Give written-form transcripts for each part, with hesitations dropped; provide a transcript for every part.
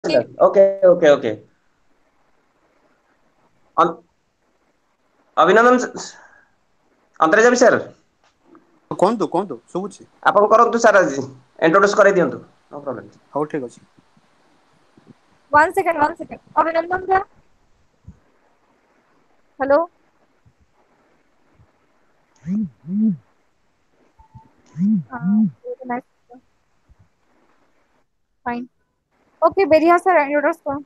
sir. Okay, okay, okay. An- ଅଭିନନ୍ଦନ Antaryami sir କୁହନ୍ତୁ କୁହନ୍ତୁ ଶୁଭୁଛି। ଆପଣ କରନ୍ତୁ ସାର୍ ଆଜି ଇଣ୍ଟ୍ରୋଡ୍ୟୁସ କରାଇ ଦିଅନ୍ତୁ नो प्रॉब्लम। ହଉ ଠିକ୍ ଅଛି। one second. Abhinandan sir, hello. Nice. Fine. Okay, Beriya sir, introduce ko.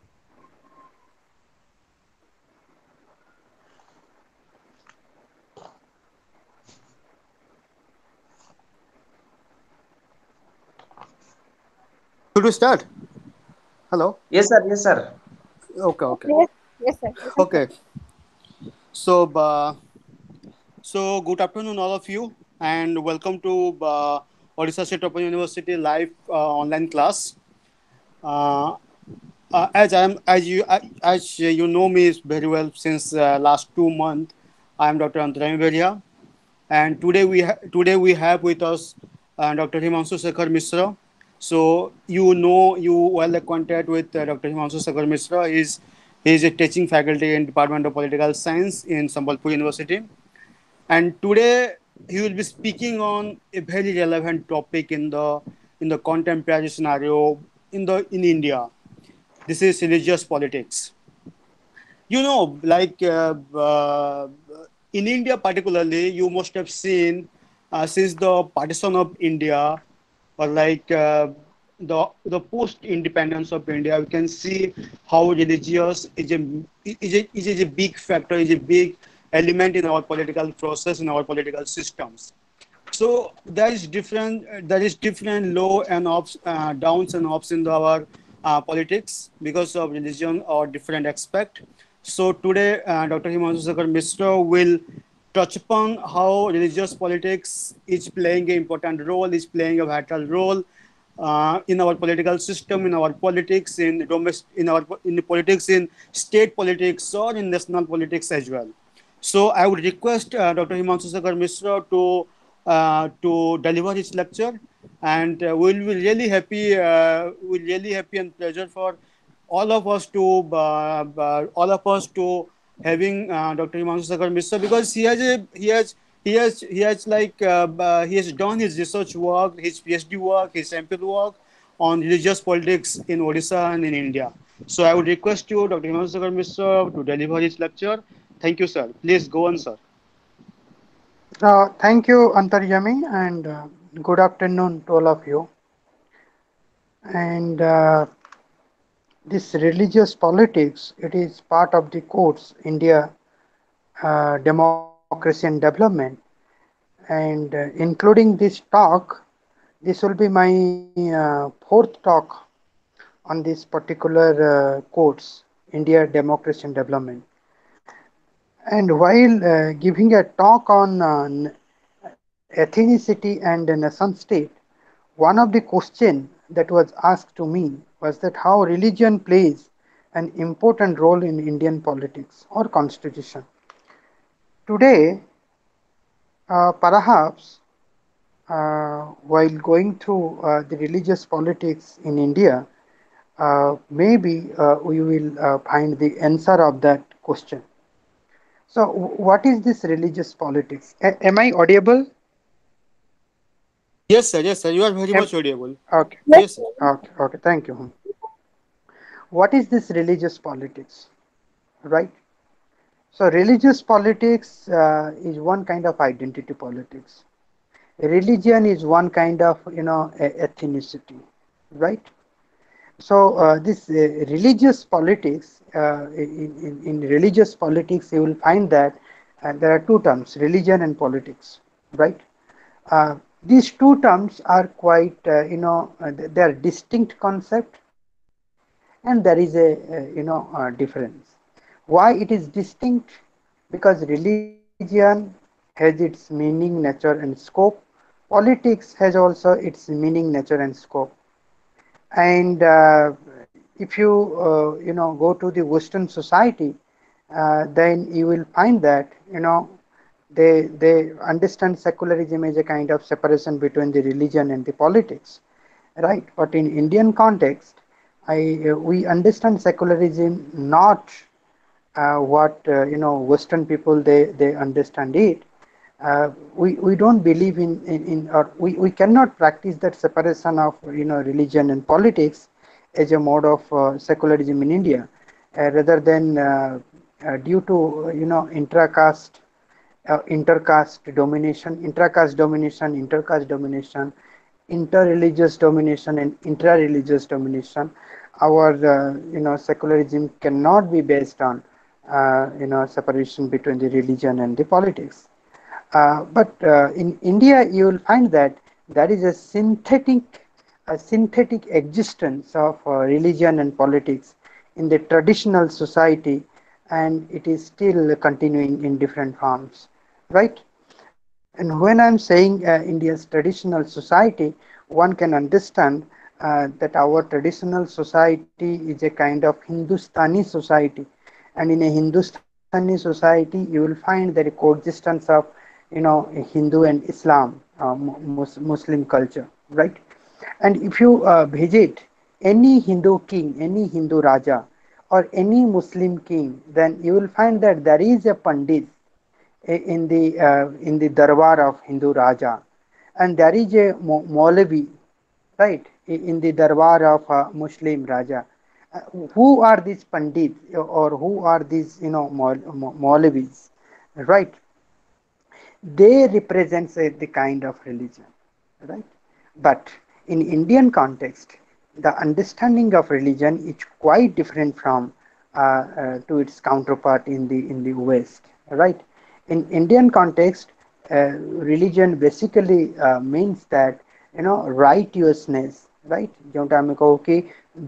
Should we start? Hello. Yes sir yes sir. Okay, okay, Yes, yes sir. You can start. okay. So, good afternoon, all of you, and welcome to Odisha State Open University live online class. Uh, as you know me very well since last 2 months, I am Dr. Antarami Beria, and today we have with us Dr. Himanshu Shekhar Mishra. So you well acquainted with Dr. Himanshu Shekhar Mishra. He is a teaching faculty in Department of Political Science in Sambalpur University, and today he will be speaking on a very relevant topic in the contemporary scenario in India. This is religious politics. You know, in India particularly, you must have seen since the partition of India, or the post independence of India, we can see how religious is a big factor, is a big element in our political process, in our political systems. So there is different low and ups, downs and ups in our politics because of religion or different aspect. So today, Dr. Himanshu Shekhar Mishra will touch upon how religious politics is playing an important role, is playing a vital role in our political system, in our politics, in politics, in state politics, or in national politics as well. So I would request Dr. Himanshu Shekhar Mishra to deliver his lecture, and we'll really happy and pleasure for all of us to having Dr. Himanshu Shekhar Mishra, because he has he has done his research work, his PhD work, his MPhil work on religious politics in Odisha and in India. So I would request you, Dr. Himanshu Shekhar Mishra, to deliver his lecture. Thank you, sir. Please go on, sir. Thank you, Antaryami, and good afternoon to all of you. And this religious politics, it is part of the course India Democracy and Development. And including this talk, this will be my fourth talk on this particular course, India Democracy and Development. And while giving a talk on ethnicity and nation state, one of the questions that was asked to me was that how religion plays an important role in Indian politics or constitution. Today, perhaps while going through the religious politics in India, maybe we will find the answer of that question. So, what is this religious politics? Am I audible? Yes, sir. Yes, sir. You are very Am, much audible. okay, Yes. Yes, sir. okay, okay. Thank you. What is this religious politics? Right. So, religious politics is one kind of identity politics. Religion is one kind of ethnicity, right? So this religious politics, in religious politics, you will find that there are two terms: religion and politics, right? Uh, these two terms are quite, they are distinct concept, and there is a difference. Why it is distinct? Because religion has its meaning, nature, and scope. Politics has also its meaning, nature, and scope. And if you go to the Western society, then you will find that they understand secularism as a kind of separation between the religion and the politics, right? But in Indian context, We understand secularism not what Western people they understand it. We don't believe in or we cannot practice that separation of religion and politics as a mode of secularism in India, rather than due to intercaste domination, intercaste domination, interreligious domination, and intra-religious domination. Our secularism cannot be based on separation between the religion and the politics. But in India, you will find that there is a synthetic existence of religion and politics in the traditional society, and it is still continuing in different forms, right? And when I'm saying India's traditional society, one can understand that our traditional society is a kind of Hindustani society, and in a Hindustani society, you will find there is coexistence of Hindu and Islam, Muslim culture, right? And if you visit any Hindu king, any Hindu Raja, or any Muslim king, then you will find that there is a Pandit in the Darbar of Hindu Raja, and there is a Maulavi, right, in the Darbar of Muslim Raja. Uh, who are these Pandits, or who are these Maulavis, right? They represent the kind of religion, right? But in Indian context, the understanding of religion is quite different from to its counterpart in the West, right? In Indian context, religion basically means that righteousness, right? जोंटा हमें कहो कि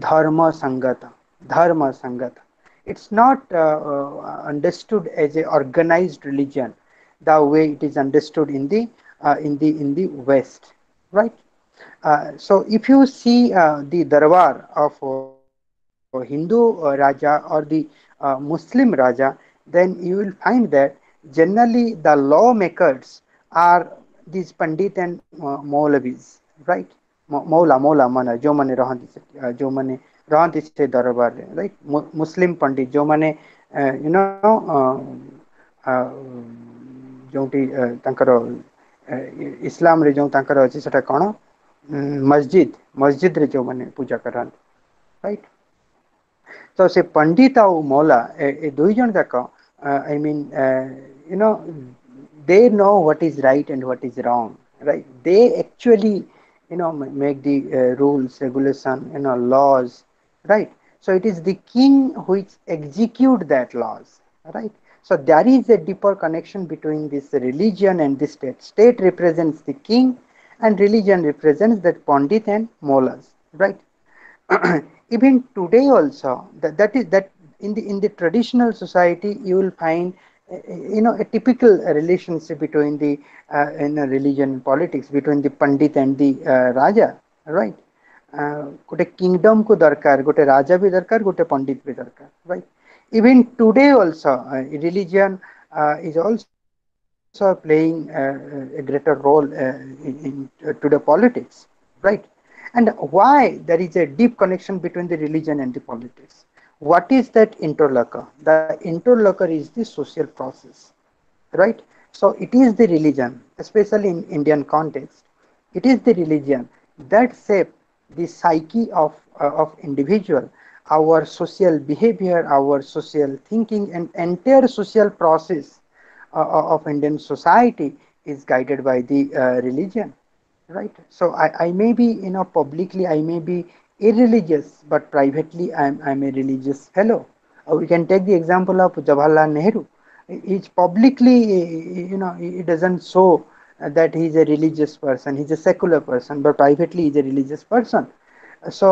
धर्म संगत. It's not understood as a organized religion the way it is understood in the West, right? So if you see the darbar of Hindu Raja or the Muslim Raja, then you will find that generally the lawmakers are these Pandit and Maulavis, right? मौला माना जो माने रहंती से दरबार रे, right? मुस्लिम पंडित जो माने Jonty तांकर इस्लाम रे जो तांकर अछि सेटा कोन मस्जिद रे जो माने पूजा करन, राइट? तो से पंडित और मौला ए दुई जन जाक I mean they know what is right and what is wrong, right? They actually make the rules, regulation, laws, right? So it is the king which execute that laws, right? So there is a deeper connection between this religion and the state. State represents the king, and religion represents that pandit and mullahs, right? Even today also, that in the traditional society you will find a typical relationship between the in religion and politics between the pandit and the raja, right? गोटे kingdom को दरकार, गोटे राजा भी दरकार, गोटे पंडित भी दरकार, right? Even today also, religion is also playing a greater role in to the politics, right? And why there is a deep connection between the religion and the politics? What is that interlocker? The interlocker is the social process, right? So it is the religion, especially in Indian context, it is the religion that shape the psyche of individual, our social behavior, our social thinking, and entire social process of Indian society is guided by the religion, right? So I may be publicly I may be irreligious, but privately I'm a religious fellow. We can take the example of Jawaharlal Nehru. He's publicly he doesn't show that he's a religious person, he's a secular person, but privately he's a religious person. So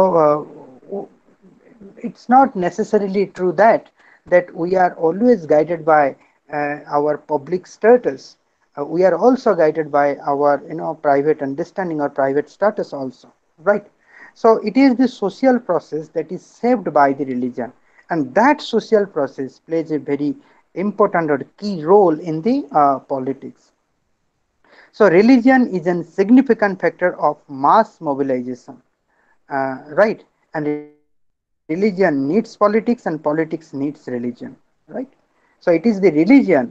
it's not necessarily true that we are always guided by our public status. We are also guided by our private understanding or private status also, right? So it is the social process that is shaped by the religion, and that social process plays a very important or key role in the politics. So religion is a significant factor of mass mobilization, right? And religion religion needs politics and politics needs religion, right? So it is the religion,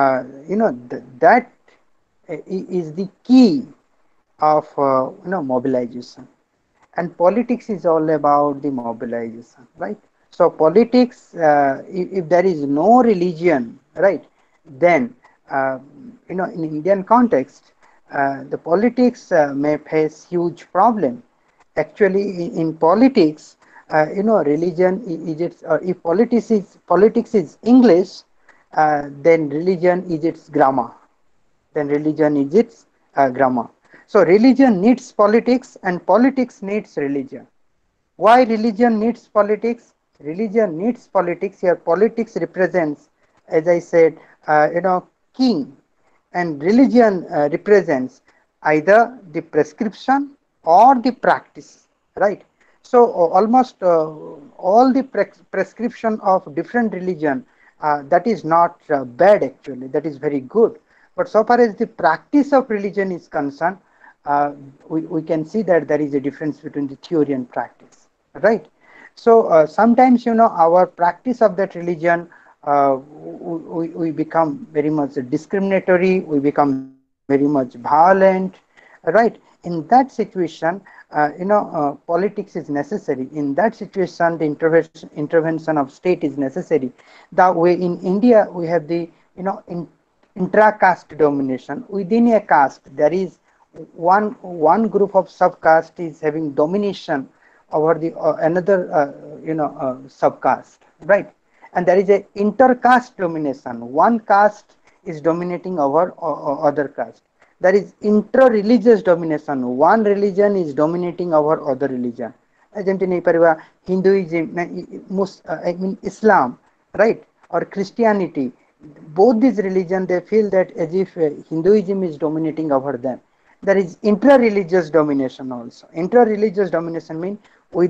that is the key of mobilization, and politics is all about the mobilization, right? So politics, if there is no religion, right, then in Indian context, the politics may face huge problem. Actually, in politics, religion is its, if politics is English, then religion is its grammar. Then religion is its grammar. So religion needs politics and politics needs religion. Why religion needs politics? Religion needs politics. Here politics represents, as I said, king, and religion represents either the prescription or the practice, right? So almost all the prescription of different religion, that is not bad actually, that is very good. But so far as the practice of religion is concerned, we can see that there is a difference between the theory and practice, right? So sometimes our practice of that religion, we become very much discriminatory, we become very much violent, right? In that situation, politics is necessary. In that situation, the intervention of state is necessary. That way, in India, we have the intra-caste domination. Within a caste, there is one group of subcaste is having domination over the another subcaste, right? And there is a intercaste domination. One caste is dominating over other caste. There is inter-religious domination. One religion is dominating over other religion. ଯେମିତି ନେଇପାରିବା Hinduism, I mean Islam, right, or Christianity. Both these religions, they feel that as if Hinduism is dominating over them. There is intra-religious domination also. Intra-religious domination means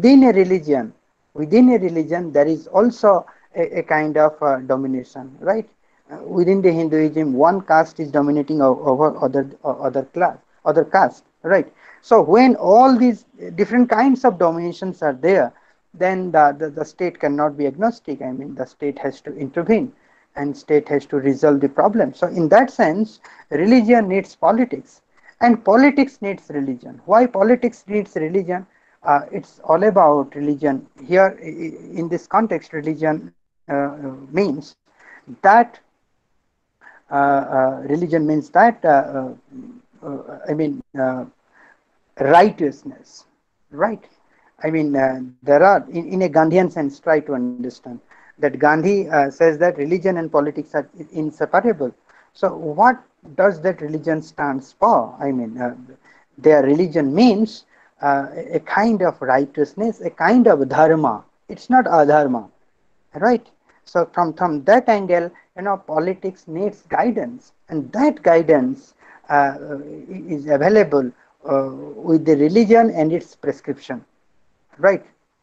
within a religion there is also a kind of domination, right? Within the Hinduism, one caste is dominating over other caste, right? So when all these different kinds of dominations are there, then the state cannot be agnostic. I mean, the state has to intervene and state has to resolve the problem. So in that sense, religion needs politics and politics needs religion. Why politics needs religion? It's all about religion. Here, in this context, religion means that I mean, righteousness, right? I mean, there are, in a Gandhian sense, try to understand that Gandhi says that religion and politics are inseparable. So what does that religion stands for? I mean, their religion means a kind of righteousness, a kind of dharma. It's not adharma, right? So from that angle, politics needs guidance, and that guidance is available with the religion and its prescription, right?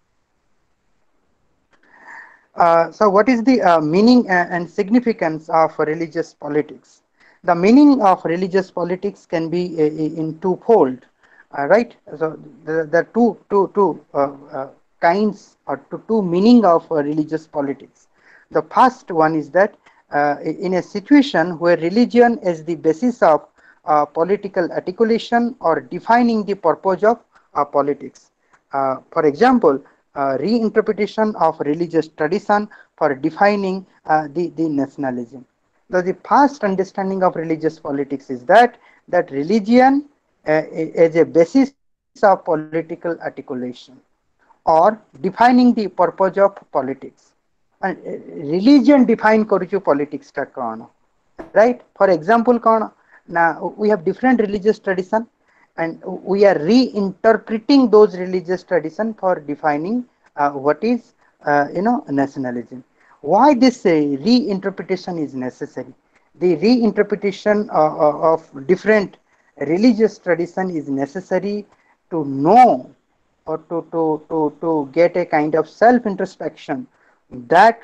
So what is the meaning and significance of religious politics? The meaning of religious politics can be in twofold, right? So the two kinds or two meaning of religious politics. The first one is that in a situation where religion is the basis of political articulation or defining the purpose of politics. For example, reinterpretation of religious tradition for defining the nationalism. So the first understanding of religious politics is that religion is a basis of political articulation or defining the purpose of politics. And religion define କରୁଛୁ politics ଟା କ'ଣ, right? For example କ'ଣ now we have different religious tradition and we are reinterpreting those religious tradition for defining what is nationalism. Why this reinterpretation is necessary? The reinterpretation of different religious tradition is necessary to know or to get a kind of self introspection that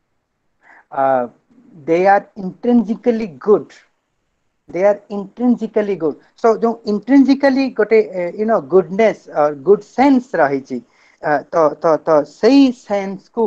they are intrinsically good. They are intrinsically good. So जो intrinsically गोटे goodness or good sense रही तो सही sense को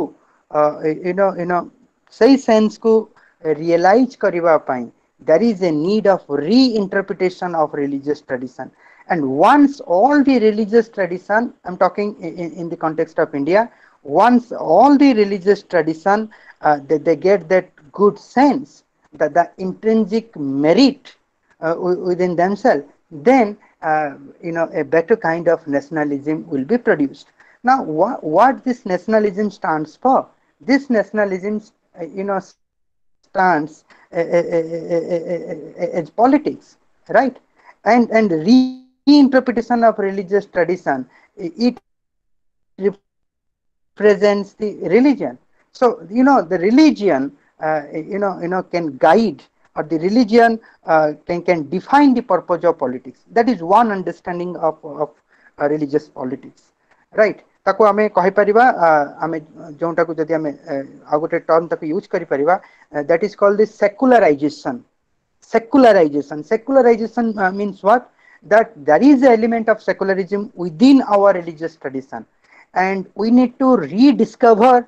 सही sense को realise करबा पाई there is a need of reinterpretation of religious tradition. And once all the religious tradition, I'm talking in the context of India, once all the religious tradition they get that good sense, that the intrinsic merit within themselves, then a better kind of nationalism will be produced. Now, what this nationalism stands for? This nationalism, stands as politics, right? And reinterpretation of religious tradition, it represents the religion. So the religion, can guide, or the religion can define the purpose of politics. That is one understanding of religious politics, right? ताको आमे कहि परिबा आमे जोंटा को जदि आमे आ गोटे term ताको use करि परिबा that is called the secularization means what? That there is an element of secularism within our religious tradition, and we need to rediscover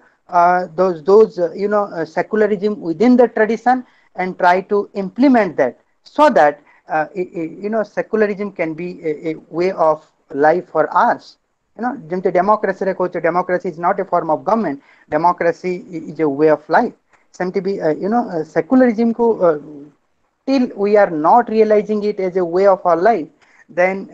secularism within the tradition and try to implement that, so that secularism can be a way of life for us. Jemte democracy re koche, democracy is not a form of government, democracy is a way of life. Semti bhi secularism ko till we are not realizing it as a way of our life, then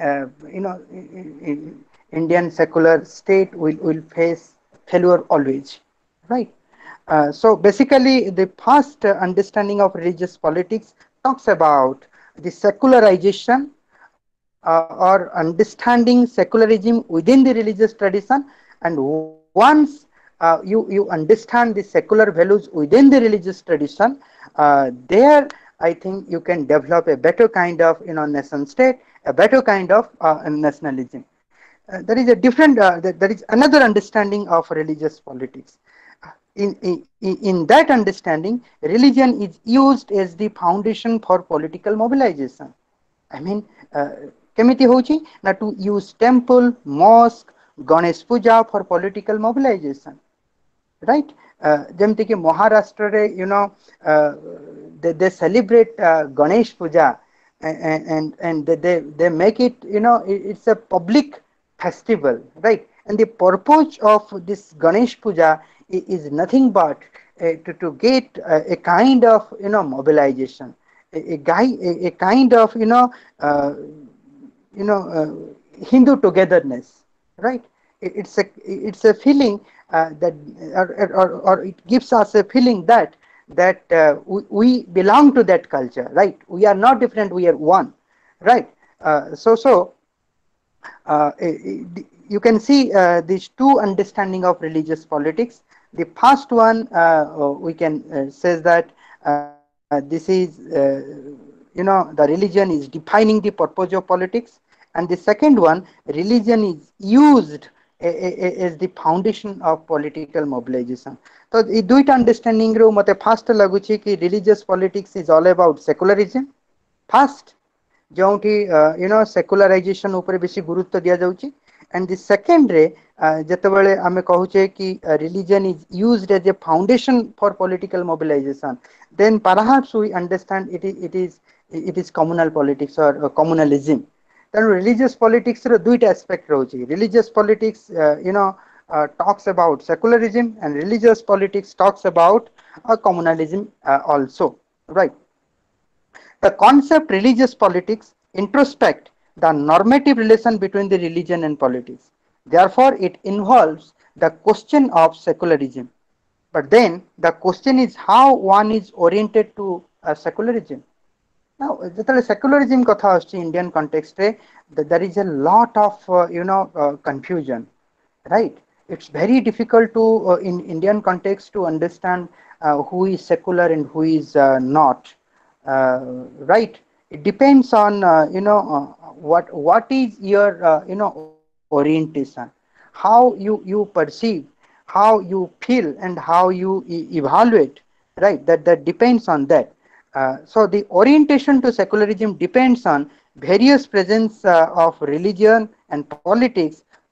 Indian secular state will face failure always, right? So basically, the first understanding of religious politics talks about the secularization or understanding secularism within the religious tradition, and once you understand the secular values within the religious tradition, there I think you can develop a better kind of nation state, a better kind of nationalism. There is a different, there is another understanding of religious politics. In that understanding, religion is used as the foundation for political mobilization. I mean, केमिति होची ना to use temple, mosque, Ganesh puja for political mobilization, right? जेमति कि महाराष्ट्र रे they celebrate Ganesh puja, and they make it, it's a public festival, right? And the purpose of this Ganesh puja is nothing but to get a kind of mobilization, a kind of Hindu togetherness, right? It's a feeling that or it gives us a feeling that we belong to that culture, right? We are not different, we are one, right? So you can see these two understanding of religious politics. The first one we can says that this is the religion is defining the purpose of politics, and the second one, religion is used as the foundation of political mobilization. So এই দুইটা understanding रो मते first लाଗୁची कि religious politics is all about secularism first, जोंठी secularization ऊपर बेसी गुरुत्व दिया जाउची, and the second रे जेतेबेले आमे कहूचे कि religion is used as a foundation for political mobilization, then perhaps we understand it is communal politics or communalism. Then religious politics रो दुईटा aspect रहउची. Religious politics talks about secularism, and religious politics talks about communalism also, right? The concept religious politics introspect the normative relation between the religion and politics. Therefore, it involves the question of secularism. But then the question is how one is oriented to secularism. Now, the secularism katha astuchi Indian context re, there is a lot of confusion, right? It's very difficult to in Indian context to understand who is secular and who is not, right? It depends on what is your orientation, how you perceive, how you feel, and how you evaluate, right? That depends on that. So the orientation to secularism depends on various presence of religion and politics.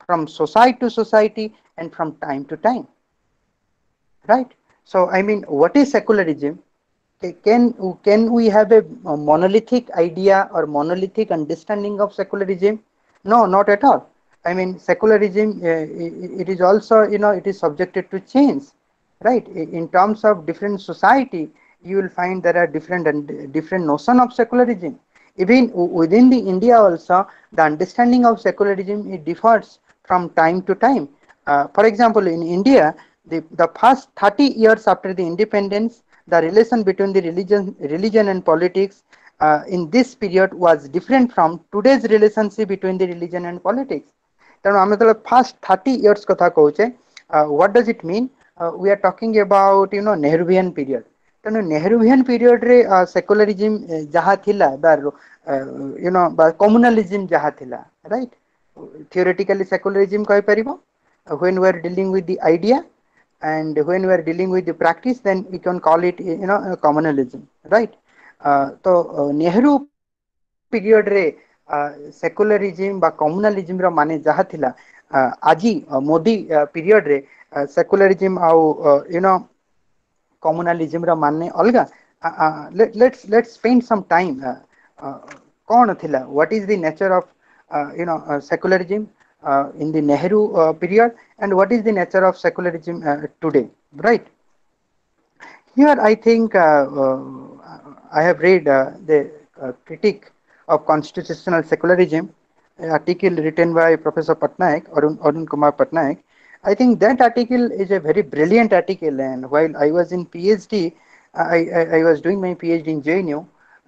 from society to society and from time to time, right? So I mean, what is secularism? Can we have a monolithic idea or monolithic understanding of secularism? No, not at all. I mean, secularism, it is also, it is subjected to change, right? In terms of different society, you will find there are different and different notion of secularism. Even within the India also, the understanding of secularism, it differs from time to time. For example, in India, the first 30 years after the independence, the relation between the religion and politics in this period was different from today's relationship between the religion and politics. ତେଣୁ ଆମେ ଯେତେବେଳେ first 30 years କଥା କହୁଛେ, what does it mean? We are talking about, Nehruvian period. ତେଣୁ Nehruvian period ରେ secularism ଯାହା ଥିଲା ବା ବା communalism ଯାହା ଥିଲା, right? Theoretically secularism କହିପାରିବ, when we are dealing with the idea, and when we are dealing with the practice, then we can call it, communalism, right? So Nehru period रे secularism বা communalism ର ମାନେ ଯାହା ଥିଲା, ଆଜି ମୋଦି period ରେ secularism ଆଉ communalism ର ମାନେ ଅଲଗା. Let's spend some time. କଣ ଥିଲା, what is the nature of secularism in the Nehru period, and what is the nature of secularism today, right? Here I think I have read the critique of constitutional secularism, an article written by Professor Patnaik, Arun Kumar Patnaik. I think that article is a very brilliant article, and while I was in PhD, I was doing my PhD in JNU.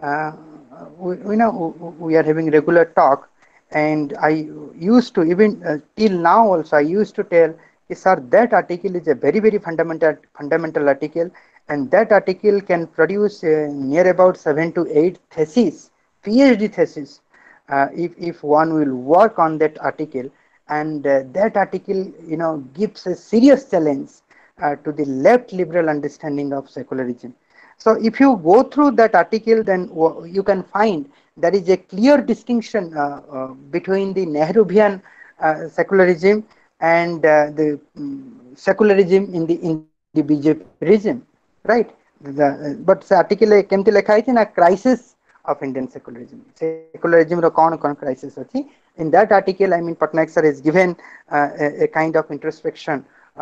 We are having regular talk, and I used to, even till now also, I used to tell, sir, that article is a very fundamental article, and that article can produce near about 7 to 8 theses, PhD thesis, if one will work on that article. And that article, gives a serious challenge to the left liberal understanding of secularism. So if you go through that article, then you can find there is a clear distinction between the Nehruvian secularism and the secularism in the BJP regime, right? But the article केमती लिखा है ना, crisis of Indian secularism. Secularism रो कौन crisis अछि? In that article, I mean, Patnaik sir has given a kind of introspection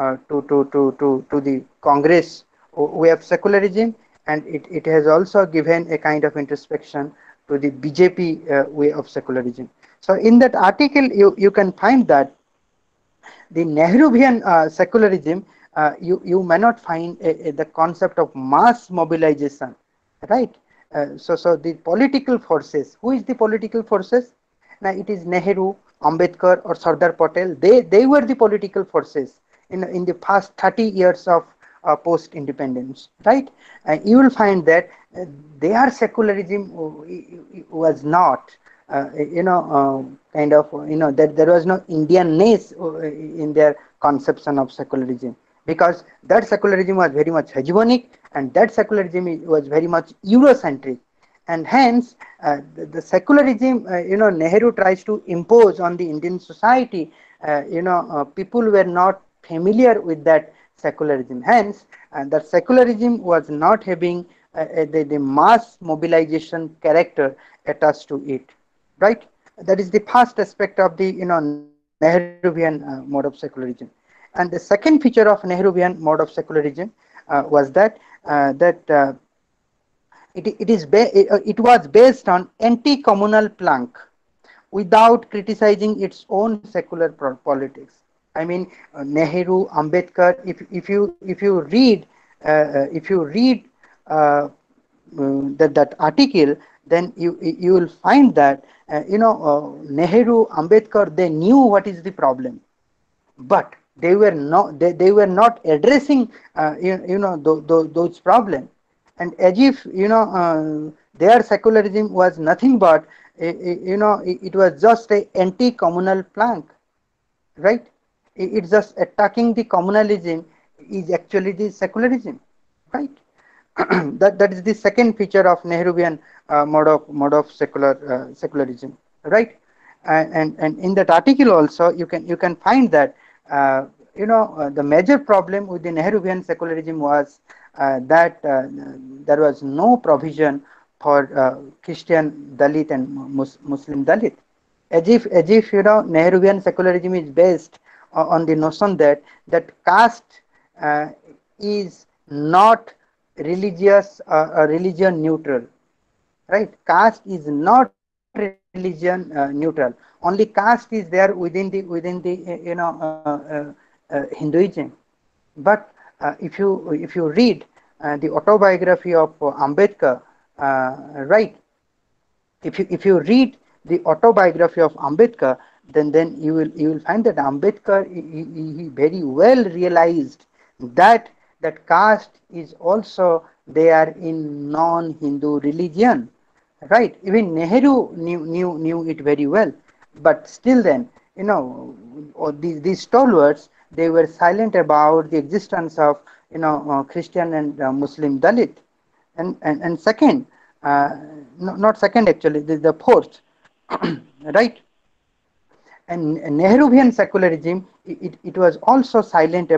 to the Congress way of secularism, and it has also given a kind of introspection to the BJP way of secularism. So in that article, you can find that the Nehruvian secularism, you may not find the concept of mass mobilization, right? So the political forces, who is the political forces? Now it is Nehru, Ambedkar, or Sardar Patel. They were the political forces in the past 30 years of post independence, right? You will find that their secularism was not kind of, that there was no Indianness in their conception of secularism, because that secularism was very much hegemonic, and that secularism was very much Eurocentric. And hence the secularism, Nehru tries to impose on the Indian society, people were not familiar with that secularism. Hence that secularism was not having the mass mobilization character attached to it, right? That is the first aspect of the Nehruvian mode of secularism. And the second feature of Nehruvian mode of secularism was that it was based on anti-communal plank without criticizing its own secular politics. I mean, Nehru, Ambedkar. If you read that article, then you will find that Nehru, Ambedkar, they knew what is the problem, but they were not addressing those problems. And as if their secularism was nothing but it was just a anti-communal plank, right? It's just attacking the communalism is actually the secularism, right? That is the second feature of Nehruvian mode of secularism, right? And in that article also you can find that the major problem with the Nehruvian secularism was that there was no provision for Christian Dalit and Muslim Dalit, as if Nehruvian secularism is based on the notion that caste uh, is not religious religion neutral, right? Caste is not religion neutral. Only caste is there within the Hinduism. But if you read the autobiography of Ambedkar, right? If you read the autobiography of Ambedkar, then you will find that Ambedkar he very well realized that caste is also there in non-Hindu religion, right? Even Nehru knew it very well, but still then these stalwarts, they were silent about the existence of Christian and Muslim Dalit. And second, no, not second actually, the fourth, right? And Nehruvian secularism, it was also silent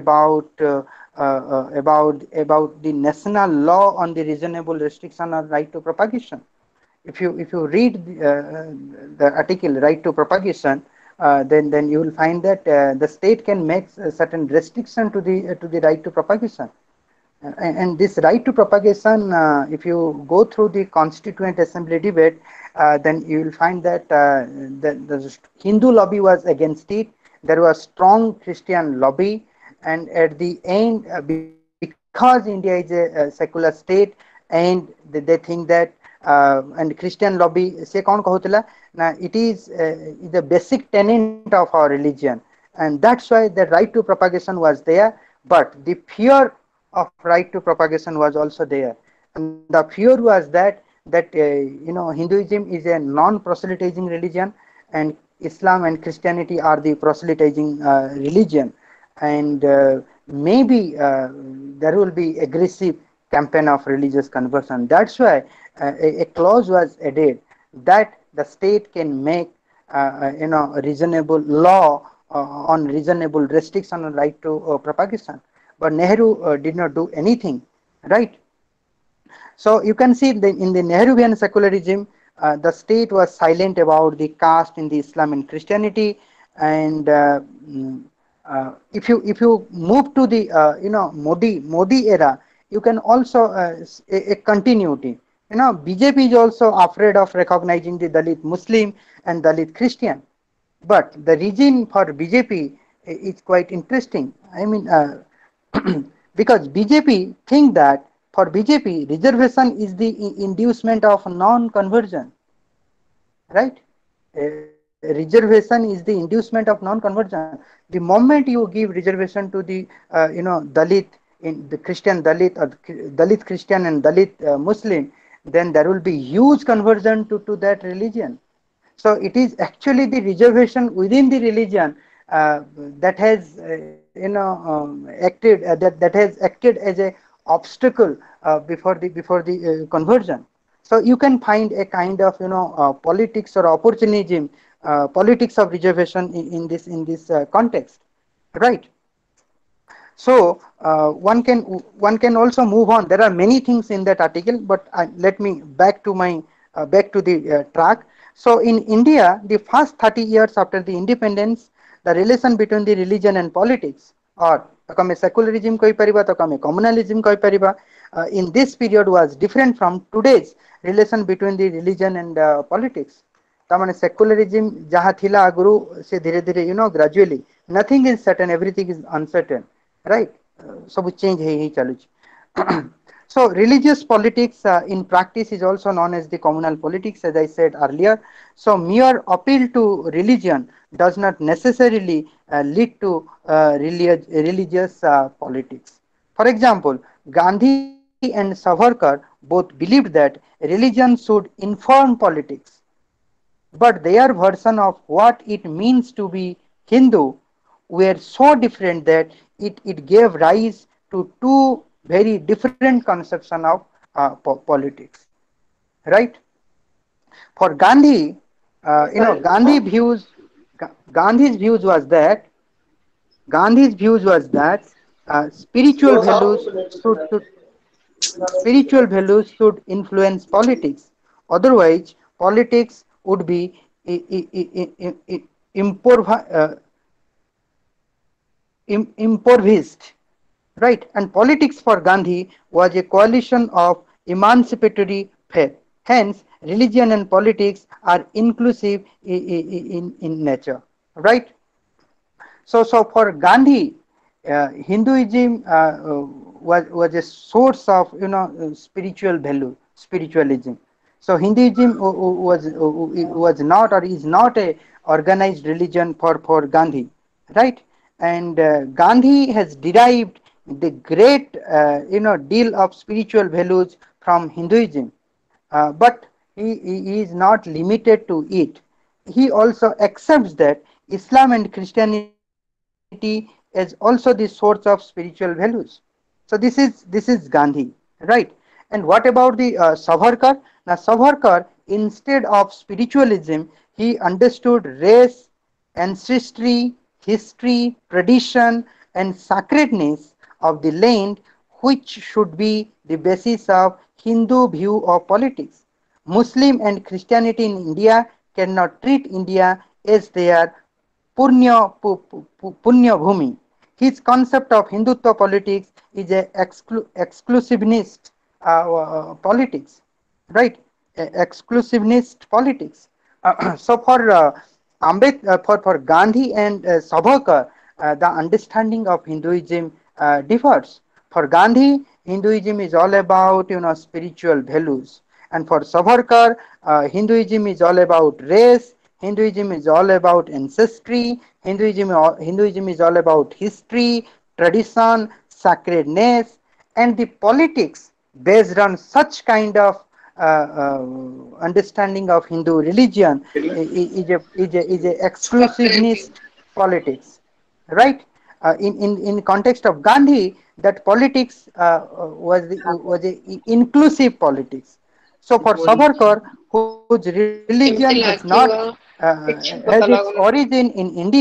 about the national law on the reasonable restriction or right to propagation. If you read the article right to propagation, then you will find that the state can make certain restriction to the right to propagation. And this right to propagation, if you go through the Constituent Assembly debate, then you will find that the Hindu lobby was against it. There was strong Christian lobby, and at the end, because India is a secular state, and they think that and Christian lobby, se kaun kahutila na it is the basic tenet of our religion, and that's why the right to propagation was there. But the fear of right to propagation was also there, and the fear was that Hinduism is a non-proselytizing religion, and Islam and Christianity are the proselytizing religion, and maybe there will be aggressive campaign of religious conversion. That's why a clause was added that the state can make a reasonable law on reasonable restriction on right to propagation. But Nehru did not do anything, right? So you can see in the Nehruvian secularism, the state was silent about the caste in the Islam and Christianity. And if you move to the Modi era, you can also a continuity. BJP is also afraid of recognizing the Dalit Muslim and Dalit Christian. But the reason for BJP is quite interesting. I mean, because BJP think that for BJP reservation is the inducement of non-conversion, right? Reservation is the inducement of non-conversion. The moment you give reservation to the Dalit, in the Christian Dalit, or Dalit Christian and Dalit Muslim, then there will be huge conversion to that religion. So it is actually the reservation within the religion that has acted that has acted as a obstacle before the conversion. So you can find a kind of politics or opportunism, politics of reservation in this context, right? So one can also move on. There are many things in that article, but let me back to the track. So in India, the first 30 years after the independence, the relation between the religion and politics, or तको secularism कही परिबा तको communalism कही परिबा, in this period was different from today's relation between the religion and politics. तामाने secularism जहाँ थिला आगुरु से धीरे धीरे gradually nothing is certain, everything is uncertain, right? सब change है चालू. So religious politics in practice is also known as the communal politics, as I said earlier. So mere appeal to religion does not necessarily lead to religious politics. For example, Gandhi and Savarkar both believed that religion should inform politics, but their version of what it means to be Hindu were so different that it gave rise to two very different conception of politics, right? For Gandhi, Gandhi views, Gandhi's views was that Gandhi's views was that should spiritual values should influence politics. Otherwise, politics would be impoverished, right? And politics for Gandhi was a coalition of emancipatory faith. Hence, religion and politics are inclusive in nature, right? So for Gandhi, Hinduism was a source of spiritual value, spiritualism. So Hinduism was not or is not a organized religion for Gandhi, right? And Gandhi has derived the great deal of spiritual values from Hinduism, but he is not limited to it. He also accepts that Islam and Christianity is also the source of spiritual values. So this is Gandhi, right? And what about the Savarkar? Now Savarkar, instead of spiritualism, he understood race, ancestry, history, tradition, and sacredness of the land, which should be the basis of Hindu view of politics. Muslim and Christianity in India cannot treat India as their punya bhumi. His concept of Hindutva politics is a exclusivist politics, right? Exclusivist politics. So for Gandhi and Savarkar, the understanding of Hinduism differs. For Gandhi, Hinduism is all about spiritual values, and for Savarkar, Hinduism is all about race. Hinduism is all about ancestry. Hinduism is all about history, tradition, sacredness, and the politics based on such kind of understanding of Hindu religion is a exclusivist politics, right? In context of Gandhi, that politics was a inclusive politics. So for Savarkar, whose religion has not has its origin in India,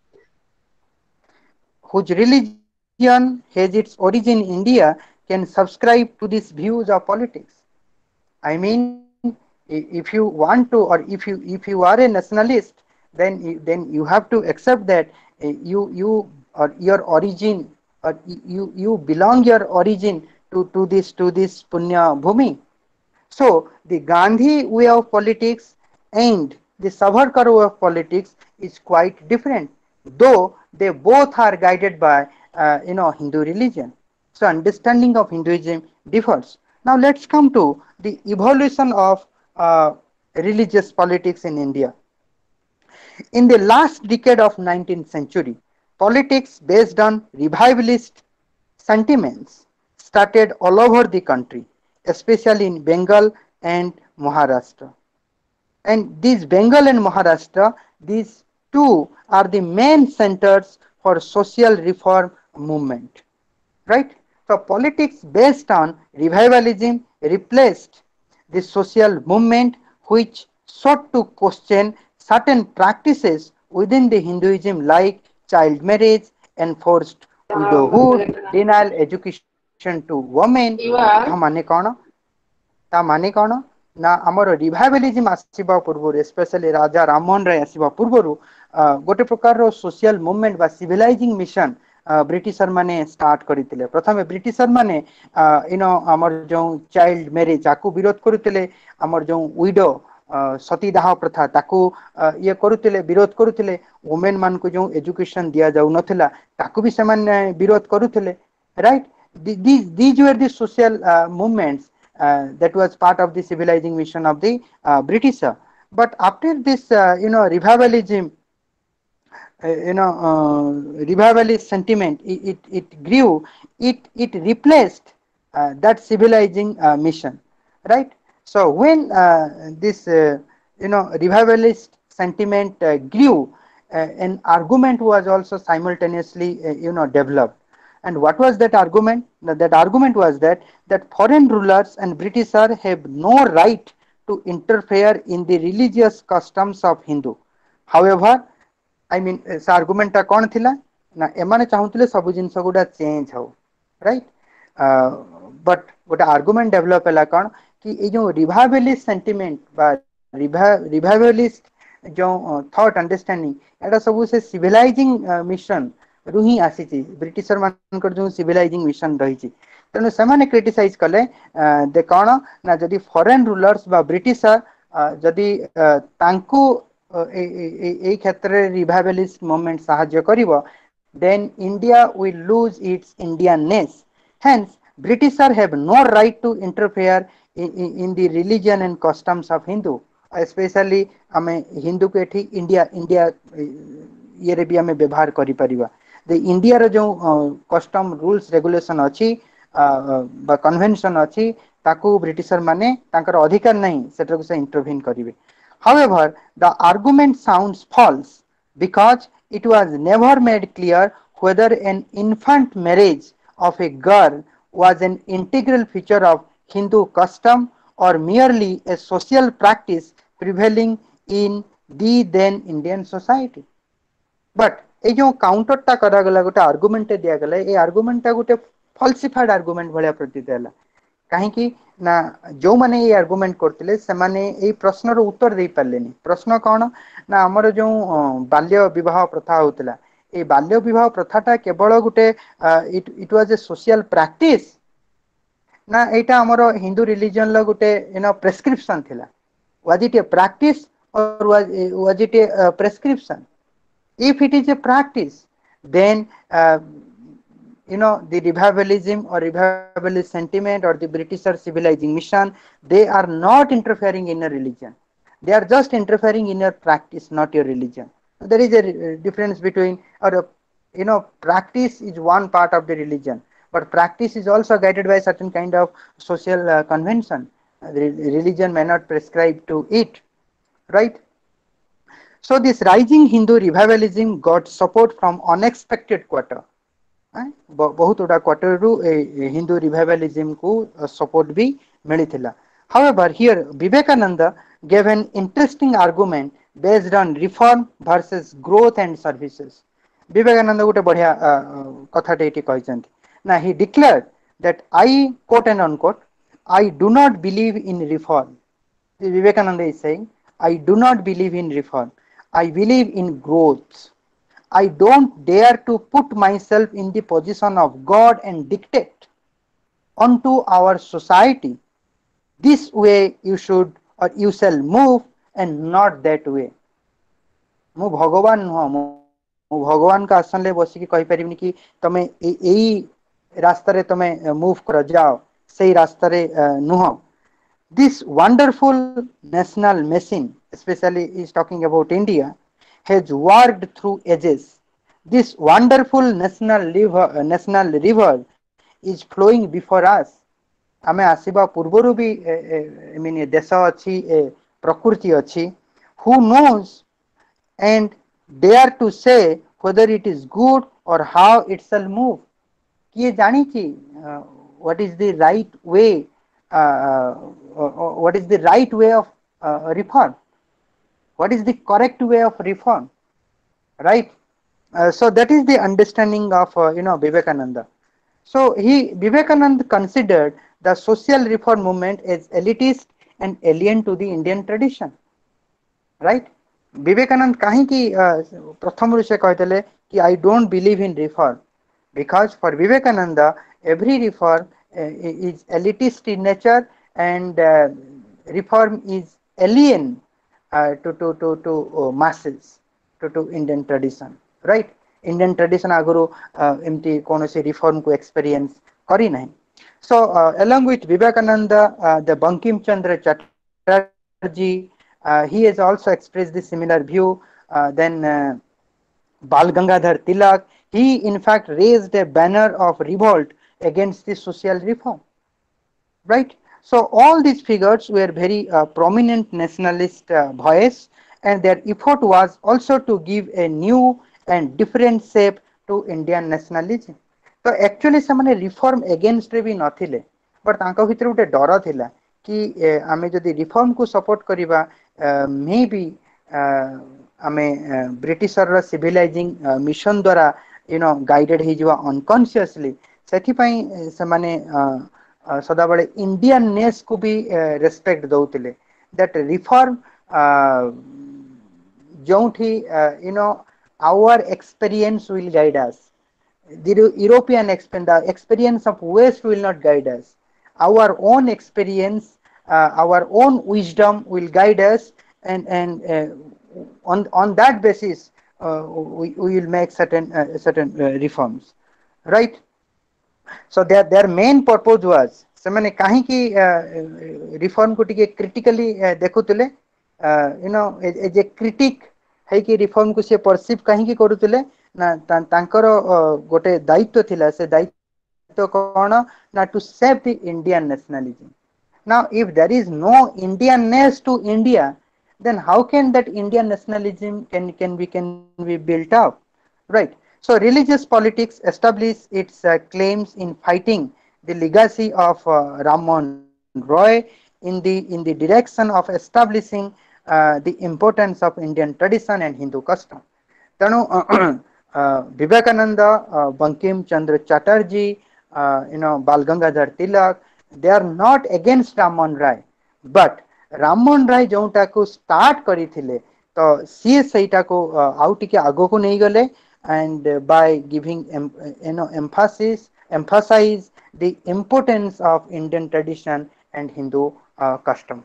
whose religion has its origin in India, can subscribe to these views of politics. I mean, if you want to, or if you are a nationalist, then you have to accept that you or your origin, or you belong your origin to this punya bhumi. So the Gandhi way of politics and the Savarkar way of politics is quite different, though they both are guided by Hindu religion. So understanding of Hinduism differs. Now let's come to the evolution of religious politics in India. In the last decade of 19th century, politics based on revivalist sentiments started all over the country, especially in Bengal and Maharashtra. And these Bengal and Maharashtra, these two are the main centers for social reform movement, right? So politics based on revivalism replaced the social movement which sought to question certain practices within the Hinduism like child marriage, enforced widowhood, denial education to women. ତା ମାନେ କଣ ନା ଆମର ରିଭାଇଭାଲିଜିମ୍ ଆସିବା ପୂର୍ବରୁ, specially Raja Rammohan Roy ଆସିବା ପୂର୍ବରୁ ଗୋଟେ ପ୍ରକାରର ସୋସିଆଲ ମୁଭମେଣ୍ଟ ବା ସିଭିଲାଇଜିଂ ମିଶନ ବ୍ରିଟିଶର ମାନେ ଷ୍ଟାର୍ଟ କରିଥିଲେ। ପ୍ରଥମେ ବ୍ରିଟିଶର ମାନେ ଆମର ଯେଉଁ ଚାଇଲ୍ଡ ମ୍ୟାରେଜ ଆକୁ ବିରୋଧ କରୁଥିଲେ, ଆମର ଯେଉଁ ୱିଡୋ ସତୀଦାହ ପ୍ରଥା ତାକୁ ଇଏ କରୁଥିଲେ, ବିରୋଧ କରୁଥିଲେ। ଓମେନ ମାନଙ୍କୁ ଯେଉଁ ଏଜୁକେସନ ଦିଆଯାଉନଥିଲା ତାକୁ ବି ସେମାନେ ବିରୋଧ କରୁଥିଲେ, right? These were the social movements that was part of the civilizing mission of the Britisher. But after this, revivalism, revivalist sentiment, it grew, it replaced that civilizing mission, right? So when this, revivalist sentiment grew, an argument was also simultaneously, developed. And what was that argument? That argument was that foreign rulers and Britishers have no right to interfere in the religious customs of Hindu. However, I mean, से argument टा कौन थिला ना एमाने चाहूतले सब जिनस गुडा चेंज हो, राइट? बट गोटे आर्गुमेंट डेवलप है कौन कि ये जो रिवाइवलिस्ट सेंटिमेंट बा रिवाइवलिस्ट जो थॉट अंडरस्टैंडिंग एटा सब से सिविलाइजिंग मिशन रु ही आसी ब्रिटिशर मान जो सिविलाइजिंग मिशन रही तेणु से क्रिटिसाइज कले दे कौन ना जदि फॉरेन रूलर्स बा ब्रिटिशर जदि तांकु ए क्षेत्र में रिवाइवलिस्ट मूवमेंट साहाय्य करिवो then India will lose its Indianness. Hence, Britishers have no right to interfere in the religion and customs of Hindu. Especially, आमे हिंदू के ठीक इंडिया ये रे भी आमे व्यवहार करी परिवा. The India रो जो custom rules regulation अच्छी बा convention अच्छी ताकू ब्रिटिशर माने तांकर अधिकार नहीं सेटर को से intervene करिवे. However, the argument sounds false because it was never made clear whether an infant marriage of a girl was an integral feature of Hindu custom or merely a social practice prevailing in the then Indian society. But ये जो counter टा करा गला गोटे argument दिया गला ये argument टा गोटे फॉल्सिफाइड आर्गुमेंट भलिया प्रतीत हैला कहीं ना जो माने ये आर्गुमेंट करथिले से माने ए प्रश्न रो उत्तर दे पारलेनी. प्रश्न कौन ना हमर जो बाल्य विवाह प्रथा होतला ए बाल्य विवाह प्रथाटा केवल गोटे it was a social practice ना एटा हमर हिंदू रिलीजन लो गोटे प्रेस्क्रिप्शन थिला. वाज इट ए प्रैक्टिस और was it a prescription? If it is a practice, then the revivalism or revivalist sentiment or the British civilizing mission, they are not interfering in a religion. They are just interfering in your practice, not your religion. There is a difference between, or practice is one part of the religion, but practice is also guided by certain kind of social convention. The religion may not prescribe to it, right? So this rising Hindu revivalism got support from unexpected quarter. बहुत उड़ा quarter रु Hindu revivalism को support भी मिली थिला. However, here Vivekananda gave an interesting argument based on reform versus growth and services. Vivekananda गोटे बढ़िया कथाटे eighty कहिसंती ना he declared that I quote and unquote I do not believe in reform. Vivekananda is saying I do not believe in reform. I believe in growth. I don't dare to put myself in the position of God and dictate onto our society. This way you should or you shall move and not that way. मु भगवान नुह मु भगवान का आसन ले बसिकी कहि परिबिनी कि तमे एई रास्ता रे तमे मूव कर जाओ सेई रास्ता रे नुह. This wonderful national machine, especially is talking about India, has worked through ages. This wonderful national river is flowing before us. आमे आसीबा पूर्वरु भी I mean देश अछि प्रकृति अछि. Who knows and dare to say whether it is good or how it shall move. किए जानी छी what is the right way what is the right way of reform, what is the correct way of reform, right? So that is the understanding of Vivekananda. So Vivekananda considered the social reform movement as elitist and alien to the Indian tradition, right? Vivekananda kahi ki pratham ru se kahitele ki I don't believe in reform because for Vivekananda every reform is elitist in nature and reform is alien to masses, to Indian tradition, right? Indian tradition aguru emti konosi reform ko experience kari nahi. So along with Vivekananda, the Bankim Chandra Chatterjee, he has also expressed the similar view. Then Bal Gangadhar Tilak, he in fact raised a banner of revolt against the social reform, right? So all these figures were very prominent nationalist voice, and their effort was also to give a new and different shape to Indian nationalism. So actually से माने reform against रे भी नथिले, but तांका भितर उटे डर थिला कि आमे जदि रिफॉर्म को सपोर्ट करिबा मे बी आमे ब्रिटिशर रो सिविलाइजिंग मिशन द्वारा गाइडेड हे जिवा अनकॉन्शियसली सेथि पई से माने सदाबळे इंडियन नेस को भी रेस्पेक्ट दउतिले दैट रिफॉर्म जोंठी our experience will guide us. The European experience of West will not guide us. Our own experience, our own wisdom will guide us, and on that basis, we will make certain reforms, right? So their main purpose was ସେମାନେ କାହିଁକି reform को टिके critically देखुतले as a critic है कि reform को से perceive कहीं करुले ना तांकर गोटे दायित्व थिला से दायित्व कौन ना to save the Indian nationalism now if there is no indianness to india then how can that indian nationalism can be built up, right? So religious politics establish its claims in fighting the legacy of ram mohan roy in the direction of establishing the importance of Indian tradition and Hindu custom. तेणु Vivekananda, Bankim Chandra Chatterjee, Bal Gangadhar Tilak, they are not against Ramon Rai, but Ramon Rai जोंटा को start करी थिले तो सी सहीटा को आउ टिके आगो को नहीं गले and by giving emphasize the importance of Indian tradition and Hindu custom.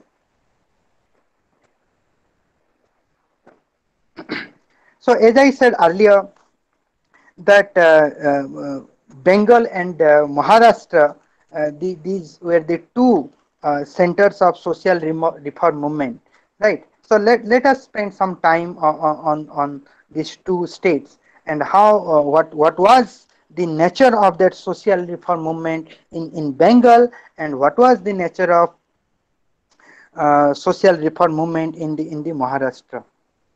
So as I said earlier that Bengal and Maharashtra, these were the two centers of social reform movement, right? So let us spend some time on these two states and how what was the nature of that social reform movement in Bengal and what was the nature of social reform movement in the Maharashtra.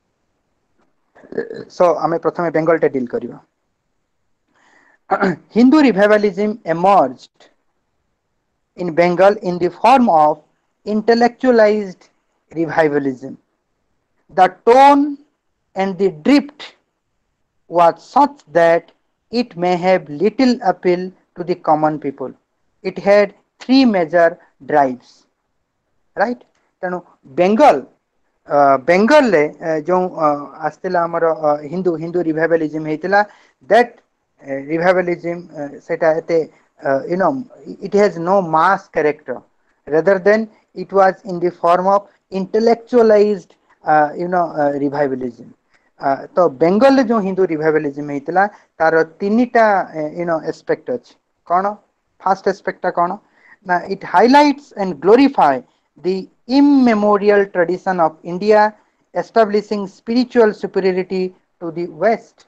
So आमे प्रथमे Bengal टे deal करिवा. Hindu revivalism emerged in Bengal in the form of intellectualized revivalism. The tone and the drift was such that it may have little appeal to the common people. It had three major drives, right? तेणु बेंगल बेंगल जो आसला आमर Hindu Hindu revivalism हेतिला that revivalism सेटा एते it has no mass character rather than it was in the form of intellectualized revivalism. तो बेंगल जो Hindu revivalism हेतिला तार तीनटा एस्पेक्ट अछि कोन फर्स्ट एस्पेक्ट कोन ना it highlights and glorify the immemorial tradition of India, establishing spiritual superiority to the West.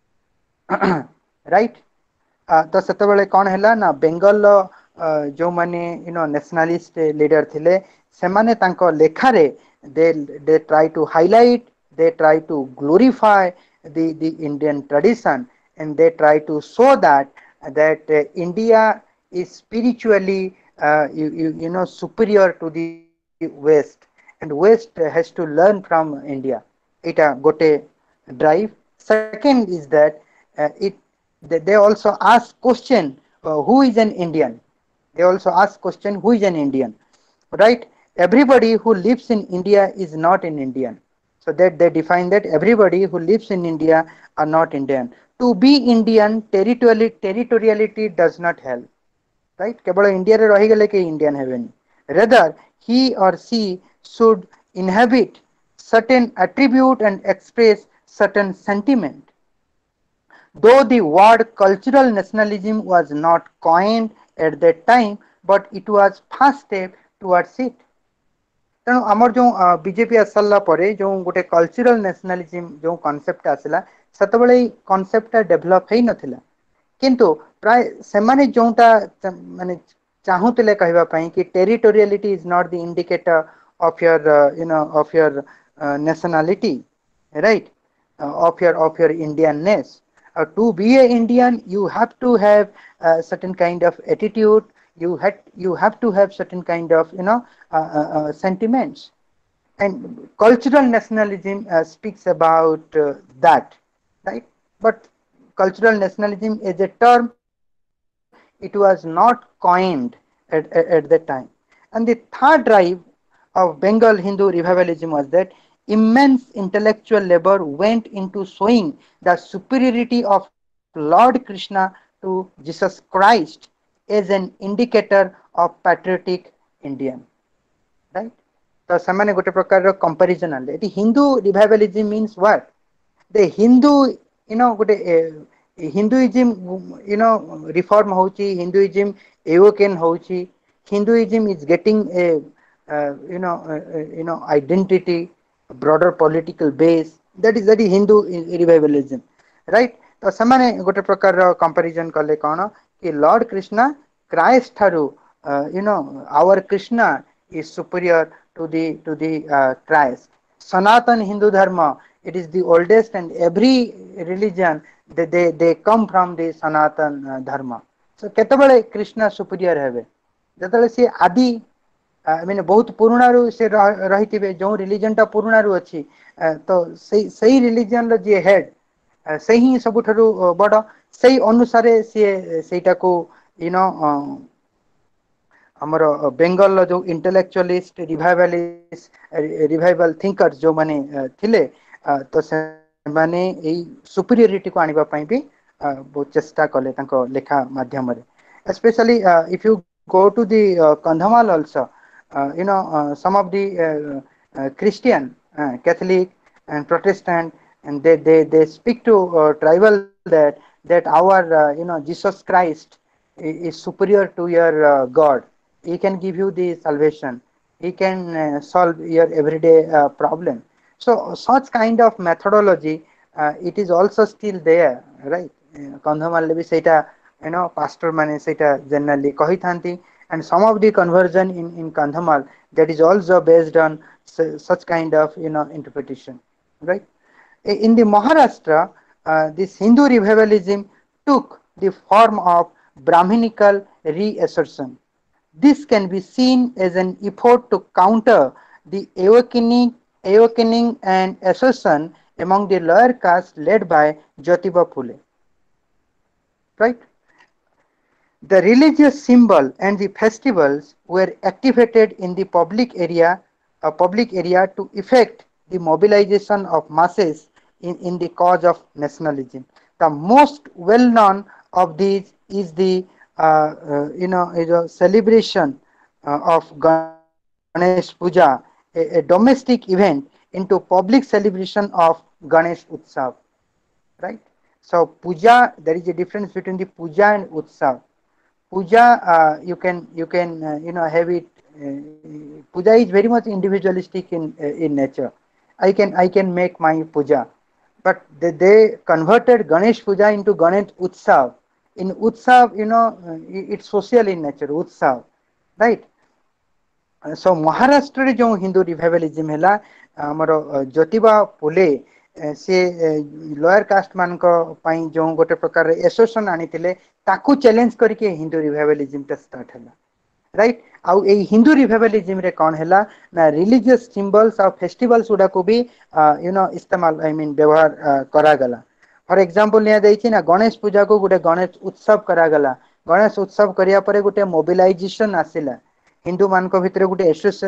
Right? तो सेतबेले कौन हैला ना बेंगल जो माने नेशनलिस्ट लीडर थिले से माने तांको लेखा रे they try to highlight, they try to glorify the Indian tradition and they try to show that India is spiritually superior to the West and West has to learn from India. Ita gote drive. Second is that they also ask question who is an Indian. They also ask question who is an Indian, right? Everybody who lives in India is not an Indian. So that they define that everybody who lives in India are not Indian. To be Indian, territoriality does not help. Right? केवल India रे रही गले के Indian हेवेनी. Rather, he or she should inhabit certain attribute and express certain sentiment. Though the word cultural nationalism was not coined at that time, but it was first step towards it. तेणु आमर जो BJP आसला परे जो गोटे cultural nationalism जो concept आसला सेतबेले concept develop हेई नथिला किंतु प्राय सेमाने जोंटा माने चाहूतले कहबा पई कि territoriality is not the indicator of your of your nationality, right? Of your Indianness. To be a Indian, you have to have a certain kind of attitude. you have to have certain kind of sentiments, and cultural nationalism speaks about that, right? But cultural nationalism as a term, it was not coined at that time. And the third drive of Bengal Hindu revivalism was that immense intellectual labor went into showing the superiority of Lord Krishna to Jesus Christ as an indicator of patriotic Indian, right? ତ ସେମାନେ ଗୋଟେ ପ୍ରକାରର comparison ଆଣିଲେ ଏଠି Hindu revivalism means what the Hindu, ଗୋଟେ Hinduism, reform ହଉଛି, Hinduism awaken ହଉଛି, Hinduism is getting a identity, a broader political base, that is Hindu revivalism, right? ତ ସେମାନେ ଗୋଟେ ପ୍ରକାରର କମ୍ପାରିଜନ କଲେ କଣ କି ଲର୍ଡ କୃଷ୍ଣା କ୍ରାଇଷ୍ଟ ଠାରୁ our Krishna is superior to the Christ. Sanatan Hindu Dharma, it is the oldest, and every religion they come from the Sanatan Dharma. So କେତେବେଳେ Krishna superior ହେବେ ଯେତେବେଳେ ସେ ଆଦି ମାନେ ବହୁତ ପୁରୁଣାରୁ ସେ ରହିଥିବେ, ଯେଉଁ ରିଲିଜନଟା ପୁରୁଣାରୁ ଅଛି, ତ ସେଇ ରିଲିଜନର ଯିଏ ହେଡ୍ ସେ ହିଁ ସବୁଠାରୁ ବଡ଼, ସେଇ ଅନୁସାରେ ସିଏ ସେଇଟାକୁ ଆମର ବେଙ୍ଗଲର ଯୋଉ ଇଣ୍ଟେଲେକ୍ଚୁଆଲିଷ୍ଟ ରିଭାଇଭାଲ ଥିଙ୍କର୍ସ ଯୋଉମାନେ ଥିଲେ, ତ ସେମାନେ ଏଇ ସୁପିରିୟରିଟିକୁ ଆଣିବା ପାଇଁ ବି ବହୁତ ଚେଷ୍ଟା କଲେ ତାଙ୍କ ଲେଖା ମାଧ୍ୟମରେ। Especially if you go to the Kandhamal also, some of the Christian, Catholic and Protestant, and they speak to tribal that our Jesus Christ is superior to your God. He can give you the salvation. He can solve your everyday problem. So such kind of methodology, it is also still there, right? Kandhamal भी सेटा pastor माने सेटा generally कहिथांती, and some of the conversion in Kandhamal, that is also based on such kind of interpretation, right? In the Maharashtra, this Hindu revivalism took the form of Brahminical reassertion. This can be seen as an effort to counter the awakening and assertion among the lower caste led by Jyotiba Phule. Right? The religious symbol and the festivals were activated in the public area to effect the mobilization of masses in the cause of nationalism. The most well known of these is the is a celebration of Ganesh Puja, a domestic event, into public celebration of Ganesh Utsav, right? So puja, there is a difference between the puja and utsav. Puja, you can have it. Puja is very much individualistic in nature. I can make my puja, but they converted Ganesh puja into Ganesh utsav. In utsav, it's social in nature. Utsav, right? So ମହାରାଷ୍ଟ୍ରରେ ଯେଉଁ ହିନ୍ଦୁ ରିଭାଇଭାଲିଜିମ୍ ହେଲା, ଆମର ଜ୍ୟୋତିବା ଫୁଲେ ସେ lower caste ମାନଙ୍କ ପାଇଁ ଯେଉଁ ଗୋଟେ ପ୍ରକାର ଏସୋସିଏସନ ଆଣିଥିଲେ, ତାକୁ ଚ୍ୟାଲେଞ୍ଜ କରିକି ହିନ୍ଦୁ ରିଭାଇଭାଲିଜିମଟା ଷ୍ଟାର୍ଟ ହେଲା, ରାଇଟ୍? ଆଉ ଏଇ ହିନ୍ଦୁ ରିଭାଇଭାଲିଜିମରେ କ'ଣ ହେଲା ନା ରିଲିଜିୟସ୍ ସିମ୍ବଲ୍ସ ଆଉ ଫେଷ୍ଟିଭାଲ୍ସ ଗୁଡାକୁ ବି ଇସ୍ତେମାଲ ବ୍ୟବହାର କରାଗଲା। ଫର ଏକ୍ସାମ୍ପଲ ନିଆଯାଇଛି ନା ଗଣେଶ ପୂଜାକୁ ଗୋଟେ ଗଣେଶ ଉତ୍ସବ କରାଗଲା। ଗଣେଶ ଉତ୍ସବ କରିବା ପରେ ଗୋଟେ ମୋବିଲାଇଜେସନ ଆସିଲା, ହିନ୍ଦୁ ମାନଙ୍କ ଭିତରେ ଗୋଟେ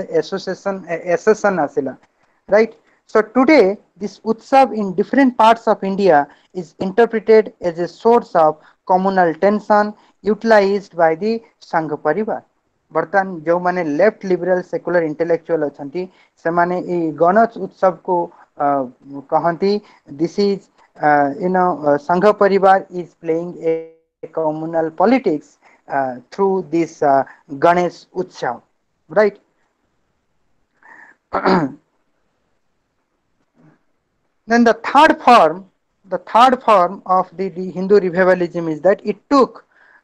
ଏସୋସିଏସନ ଆସିଲା, right? So today this utsav in different parts of India is interpreted as a source of communal tension utilized by the Sangha Parivar. ବର୍ତ୍ତମାନ ଯେଉଁମାନେ ଲେଫ୍ଟ ଲିବରାଲ ସେକୁଲାର ଇଣ୍ଟେଲେକ୍ଚୁଆଲ ଅଛନ୍ତି, ସେମାନେ ଏଇ ଗଣେଶ ଉତ୍ସବକୁ କହନ୍ତି this is Sangha Parivar is playing a communal politics through this Ganesh Utsav, right? Then the third form of the Hindu revivalism is that it took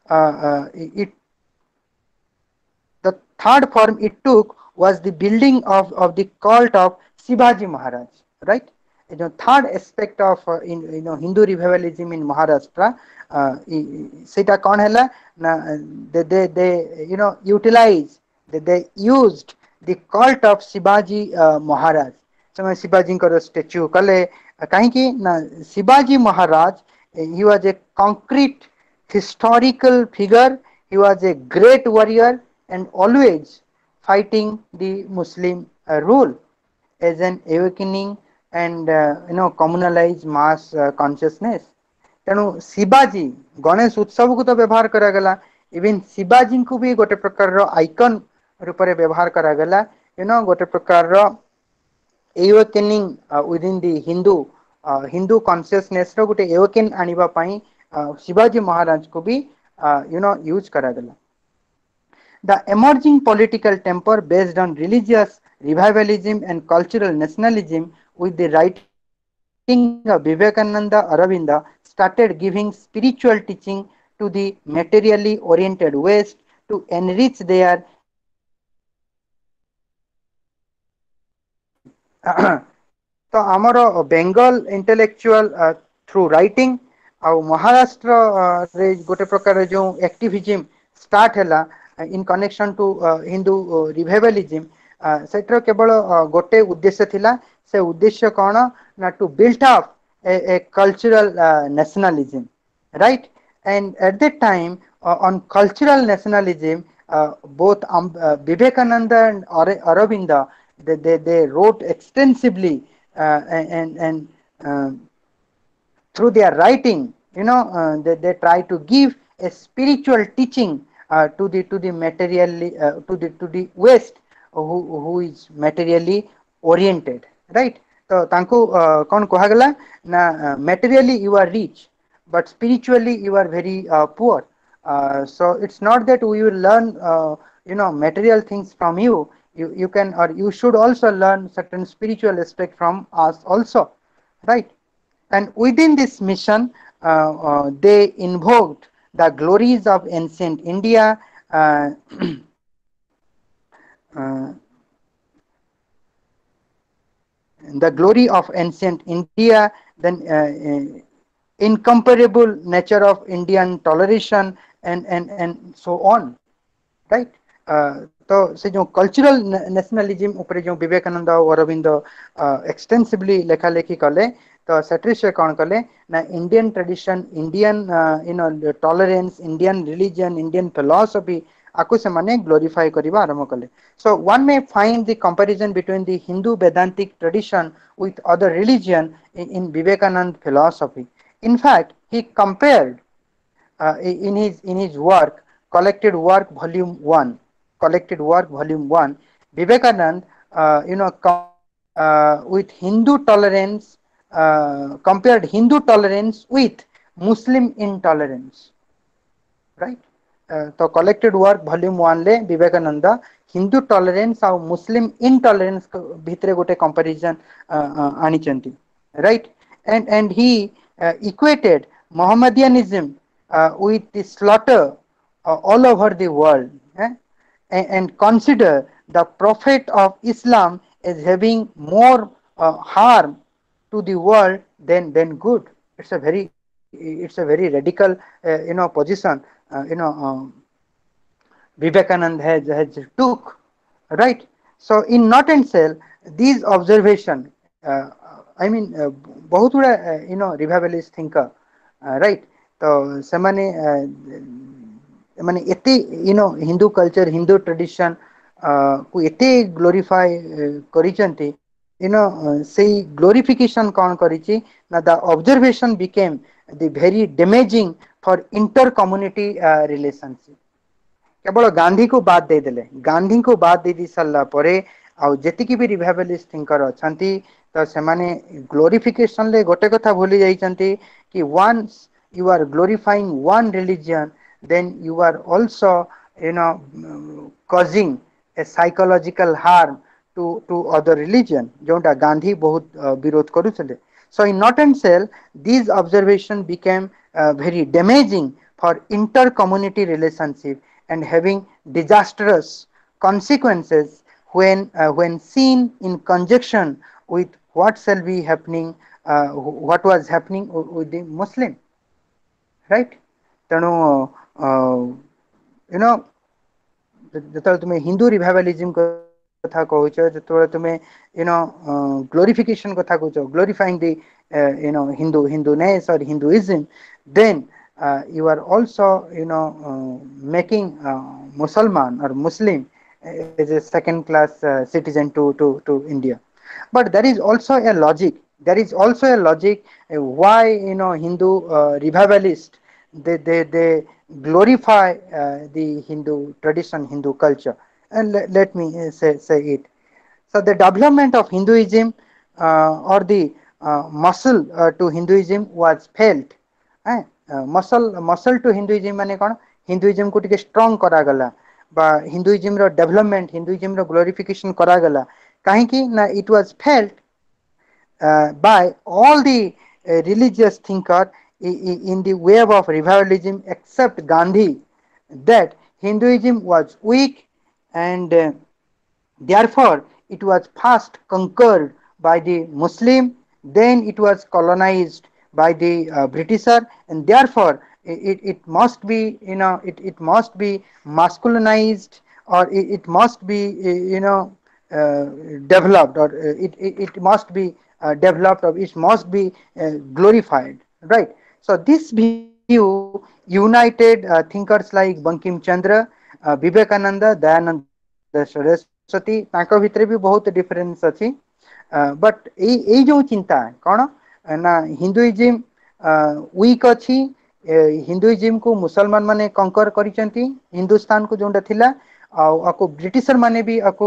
the third form it took was the building of the cult of Shivaji Maharaj, right? third aspect of Hindu revivalism in Maharashtra, सेटा कौन हैला ना they utilize they used the cult of Shivaji Maharaj. समय शिवाजी को statue कले कहीं ना Shivaji Maharaj, he was a concrete historical figure. He was a great warrior and always fighting the Muslim rule as an awakening and communalized mass consciousness. तेणु शिवाजी गणेश उत्सव को तो व्यवहार करागला, इवन शिवाजी को भी गोटे प्रकार आइकन रूप में व्यवहार करागला, गोटे प्रकार awakening within the Hindu consciousness रो गोटे awaken आनिबा पाई शिवाजी महाराज को भी यूज करागला. The emerging political temper based on religious revivalism and cultural nationalism with the writing of Vivekananda Aravinda started giving spiritual teaching to the materially oriented West to enrich their तो आमर Bengal intellectual through writing आ महाराष्ट्र रे गोटे प्रकार जो activism start हैला in connection to Hindu revivalism, सेटर केवल गोटे उद्देश्य थिला. से उद्देश्य कौन ना to build up a cultural nationalism, right. And at that time on cultural nationalism, both Vivekananda and Aravinda, they wrote extensively and through their writing, they try to give a spiritual teaching to the materially to the West who is materially oriented, right. तो तांको कौन कहा गला ना materially you are rich but spiritually you are very poor. So it's not that we will learn material things from you. You can or you should also learn certain spiritual aspect from us also, right. And within this mission they invoked the glories of ancient India, the glory of ancient India, then incomparable nature of Indian toleration and so on, right. तो से जो cultural nationalism ऊपर जो विवेकानंद और Arvind extensively लेखा लेखी कले, तो सेट्री से कौन कले ना Indian tradition, Indian tolerance, Indian religion, Indian philosophy आकु से माने ग्लोरीफाई करबा आरंभ कले. So one may find the comparison between the Hindu Vedantic tradition with other religion in Vivekananda philosophy. In fact, he compared in his work, Collected Work Volume 1, Vivekananda, with Hindu tolerance, compared Hindu tolerance with Muslim intolerance, right. तो Collected Work Volume 1 ले Vivekananda Hindu tolerance और मुस्लिम intolerance भितरे गोटे comparison आनी चंती, right. And he equated Mohammedanism with the slaughter all over the world, and consider the prophet of Islam as having more harm to the world than good. It's a very radical position Vivekananda has took, right. So in nutshell, these observation, बहुत गुड़ा revivalist thinker, right. तो से माने एते Hindu culture, Hindu tradition को एते glorify करिसंती, से glorification कौन करिछि ना the observation became the very damaging for inter community relationship. केवल गांधी को बाद दे देले, गांधी को बाद दे दी सारा परे आउ जेतिकी भी रिवाइवलिस्ट थिंकर अछंती, तो से माने ग्लोरिफिकेशन ले गोटे कथा भूली जाइछंती कि once you are glorifying one religion, then you are also causing a psychological harm to other religion, जोंटा गांधी बहुत विरोध करुछले. So in nutshell, these observation became very damaging for inter community relationship and having disastrous consequences when seen in conjunction with what shall be happening, what was happening with the Muslim, right? ତେଣୁ you know ଯେତେବେଳେ ତୁମେ ହିନ୍ଦୁ ରିଭାଇଭାଲିଜିମ୍ କଥା କହୁଛ, ଯେତେବେଳେ ତୁମେ glorification କଥା କହୁଛ, glorifying the Hinduness or Hinduism, then you are also making Musalman or Muslim as a second class citizen to India. But there is also a logic. There is also a logic why Hindu revivalists, they glorify the Hindu tradition, Hindu culture, and let me say it. So the development of Hinduism or the muscle to Hinduism was felt. Muscle to Hinduism माने कौन? Hinduism को टिके strong करागला बा Hinduism रो development, Hinduism रो glorification करागला. काहे कि ना it was felt by all the religious thinker in the wave of revivalism except Gandhi, that Hinduism was weak, and therefore it was first conquered by the Muslim, then it was colonized by the Britisher, and therefore it must be it must be masculinized, or it must be uh, developed, or it must be developed, or it must be glorified, right? So this view united thinkers like Bankim Chandra, Vivekananda, Dayananda Saraswati, ତାଙ୍କ ଭିତରେ ବି ବହୁତ difference ଅଛି, but ଏଇ ଯୋଉ ଚିନ୍ତା କଣ ନା ହିନ୍ଦୁଇଜିମ୍ weak ଅଛି, ହିନ୍ଦୁଇଜିମ୍ କୁ ମୁସଲମାନ ମାନେ କଙ୍କର କରିଛନ୍ତି ହିନ୍ଦୁସ୍ତାନ କୁ ଯୋଉଟା ଥିଲା, ଆଉ ଆକୁ ବ୍ରିଟିଶର ମାନେ ବି ଆକୁ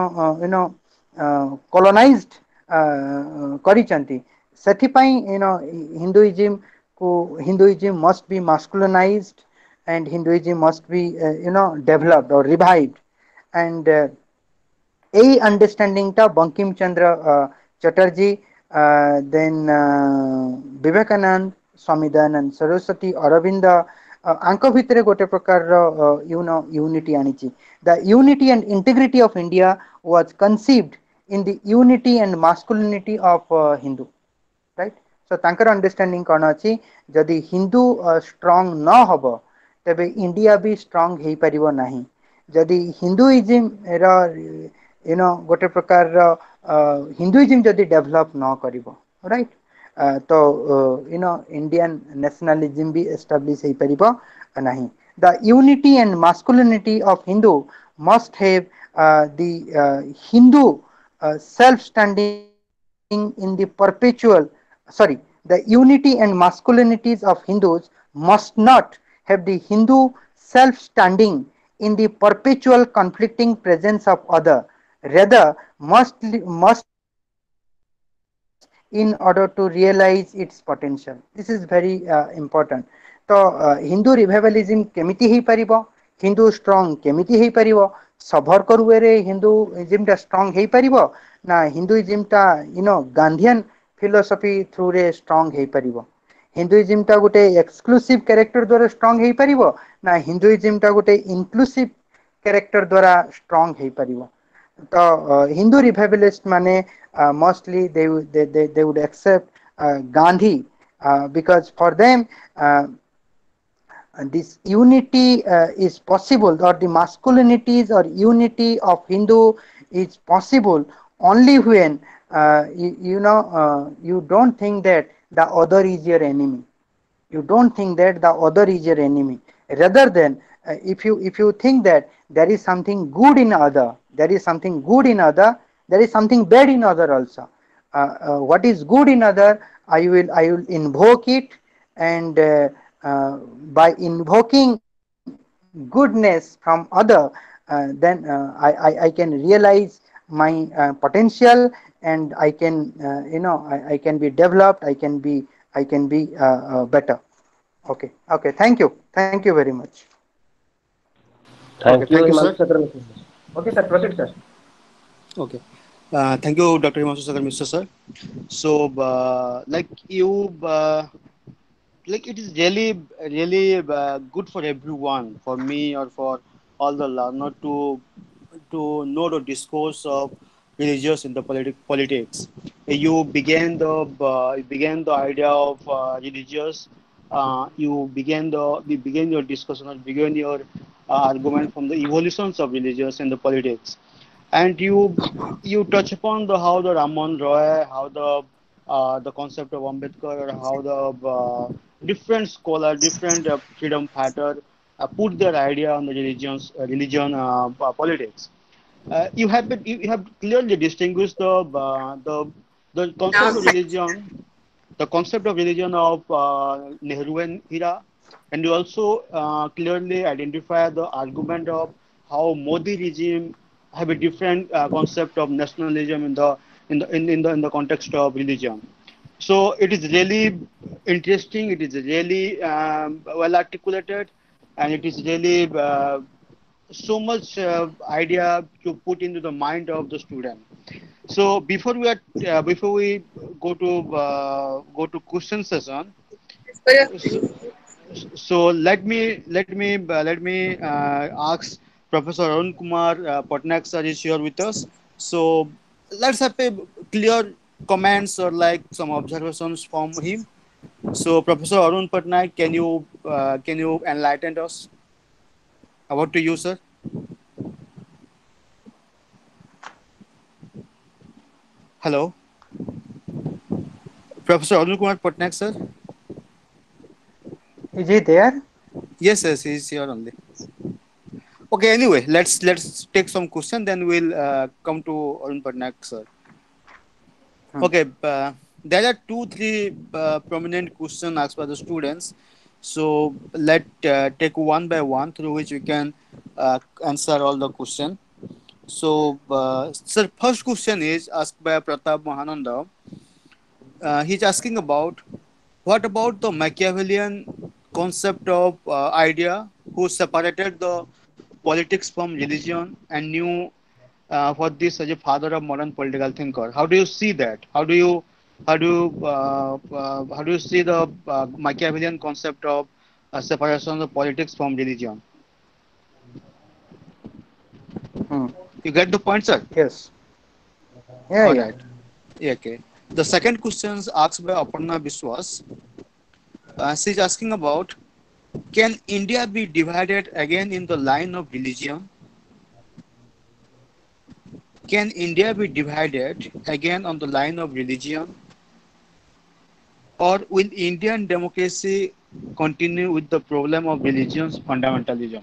colonized କରିଛନ୍ତି, ସେଥିପାଇଁ Hinduism Hinduism must be masculinized, and Hinduism must be developed or revived, and এই আন্ডারস্ট্যান্ডিংটা বঙ্কিমচন্দ্র চ্যাটার্জি, দেন বিবেকানন্দ, স্বামী দয়ানন্দ ସରସ୍ୱତୀ, ଅରବିନ୍ଦ ଆଙ୍କ ଭିତରେ ଗୋଟେ ପ୍ରକାରର ୟୁନିଟି ଆଣିଛି. The unity and integrity of India was conceived in the unity and masculinity of Hindu, right? So ତାଙ୍କର understanding କ'ଣ ଅଛି, ଯଦି ହିନ୍ଦୁ ଷ୍ଟ୍ରଙ୍ଗ ନ ହବ ତେବେ ଇଣ୍ଡିଆ ବି ଷ୍ଟ୍ରଙ୍ଗ ହେଇପାରିବ ନାହିଁ. ଯଦି ହିନ୍ଦୁଇଜିମ୍ ର ଗୋଟେ ପ୍ରକାରର ହିନ୍ଦୁଇଜିମ୍ ଯଦି ଡେଭଲପ ନ କରିବ, ରାଇଟ୍, ତ ଇଣ୍ଡିଆନ ନ୍ୟାସନାଲିଜିମ୍ ବି ଏଷ୍ଟାବ୍ଲିଶ ହେଇପାରିବ ନାହିଁ. The unity and masculinity of Hindu must have the Hindu self-standing in the perpetual, sorry, the unity and masculinities of Hindus must not have the Hindu self-standing in the perpetual conflicting presence of other, rather must in order to realize its potential. This is very important. ତ ହିନ୍ଦୁ ରିଭାଇଭାଲିଜିମ୍ କେମିତି ହେଇପାରିବ, Hindu strong କେମିତି ହେଇପାରିବ, ସବରକର ୱେରେ ହିନ୍ଦୁଇଜିମ୍ଟା strong ହେଇପାରିବ, ନା ହିନ୍ଦୁଇଜିମ୍ଟା ଗାନ୍ଧିଆନ philosophy ଥ୍ରୁରେ strong ହେଇପାରିବ, ହିନ୍ଦୁଇଜିମ୍ଟା ଗୋଟେ ଏକ୍ସକ୍ଲୁସିଭ କ୍ୟାରେକ୍ଟର ଦ୍ୱାରା ଷ୍ଟ୍ରଙ୍ଗ ହେଇପାରିବ, ନା ହିନ୍ଦୁଇଜିମ୍ଟା ଗୋଟେ ଇନକ୍ଲୁସିଭ କ୍ୟାରେକ୍ଟର ଦ୍ୱାରା ଷ୍ଟ୍ରଙ୍ଗ ହେଇପାରିବ. ତ ହିନ୍ଦୁ ରିଭାଇଭାଲିଷ୍ଟ ମାନେ mostly they would accept Gandhi, because for them this unity is possible, or the masculinities or unity of Hindu is possible only when you don't think that the other is your enemy. You don't think that the other is your enemy, rather than if you think that there is something good in other, there is something good in other, there is something bad in other also. What is good in other, I will invoke it, and by invoking goodness from other, then I can realize my potential, and I can I can be developed, I can be better. Okay, thank you very much. Okay, Thank you, thank you, Himanshu sir. Sakar. Okay, sir, proceed, sir. Okay. Thank you, Dr. Himanshu Sakar, Mr. Sir. So, like you, like it is really good for everyone, for me or for all the learner to know the discourse of religious in the politics. You began the idea of religious. You began your discussion or began your argument from the evolutions of religious and the politics, and you touch upon the how the Raman Roy, how the concept of Ambedkar, or how the different scholar, different freedom fighter put their idea on the religion politics. You have clearly distinguished the concept of religion of Nehru and Hira, and you also clearly identify the argument of how Modi regime have a different concept of nationalism in the context of religion. So it is really interesting. It is really well articulated, and it is really so much idea to put into the mind of the student. So before we go to question session, so, so let me ask Professor Arun Kumar Patnaik sir is here with us. So let's have a clear comments or like some observations from him. So Professor Arun Patnaik, can you enlighten us about to you, sir? Hello, Professor Arun Kumar Patnaik sir. Is he there? Yes, he's here only. Okay, anyway, let's take some question, then we'll come to Arun Patnaik, sir. Hmm. Okay, there are two, three prominent questions asked by the students. So let take one by one through which we can answer all the question. So, sir, first question is asked by Pratap Mahananda. He's asking about what about the Machiavellian concept of idea who separated the politics from religion and knew what this as a father of modern political thinker. How do you see that? How do you see the Machiavellian concept of separation of politics from religion? Hmm. You get the point, sir? Yes. Yeah, All yeah. right. Yeah, okay. The second question is asked by Aparna Biswas. She's asking about, can India be divided again in the line of religion? Can India be divided again on the line of religion? Or will Indian democracy continue with the problem of religion's fundamentalism?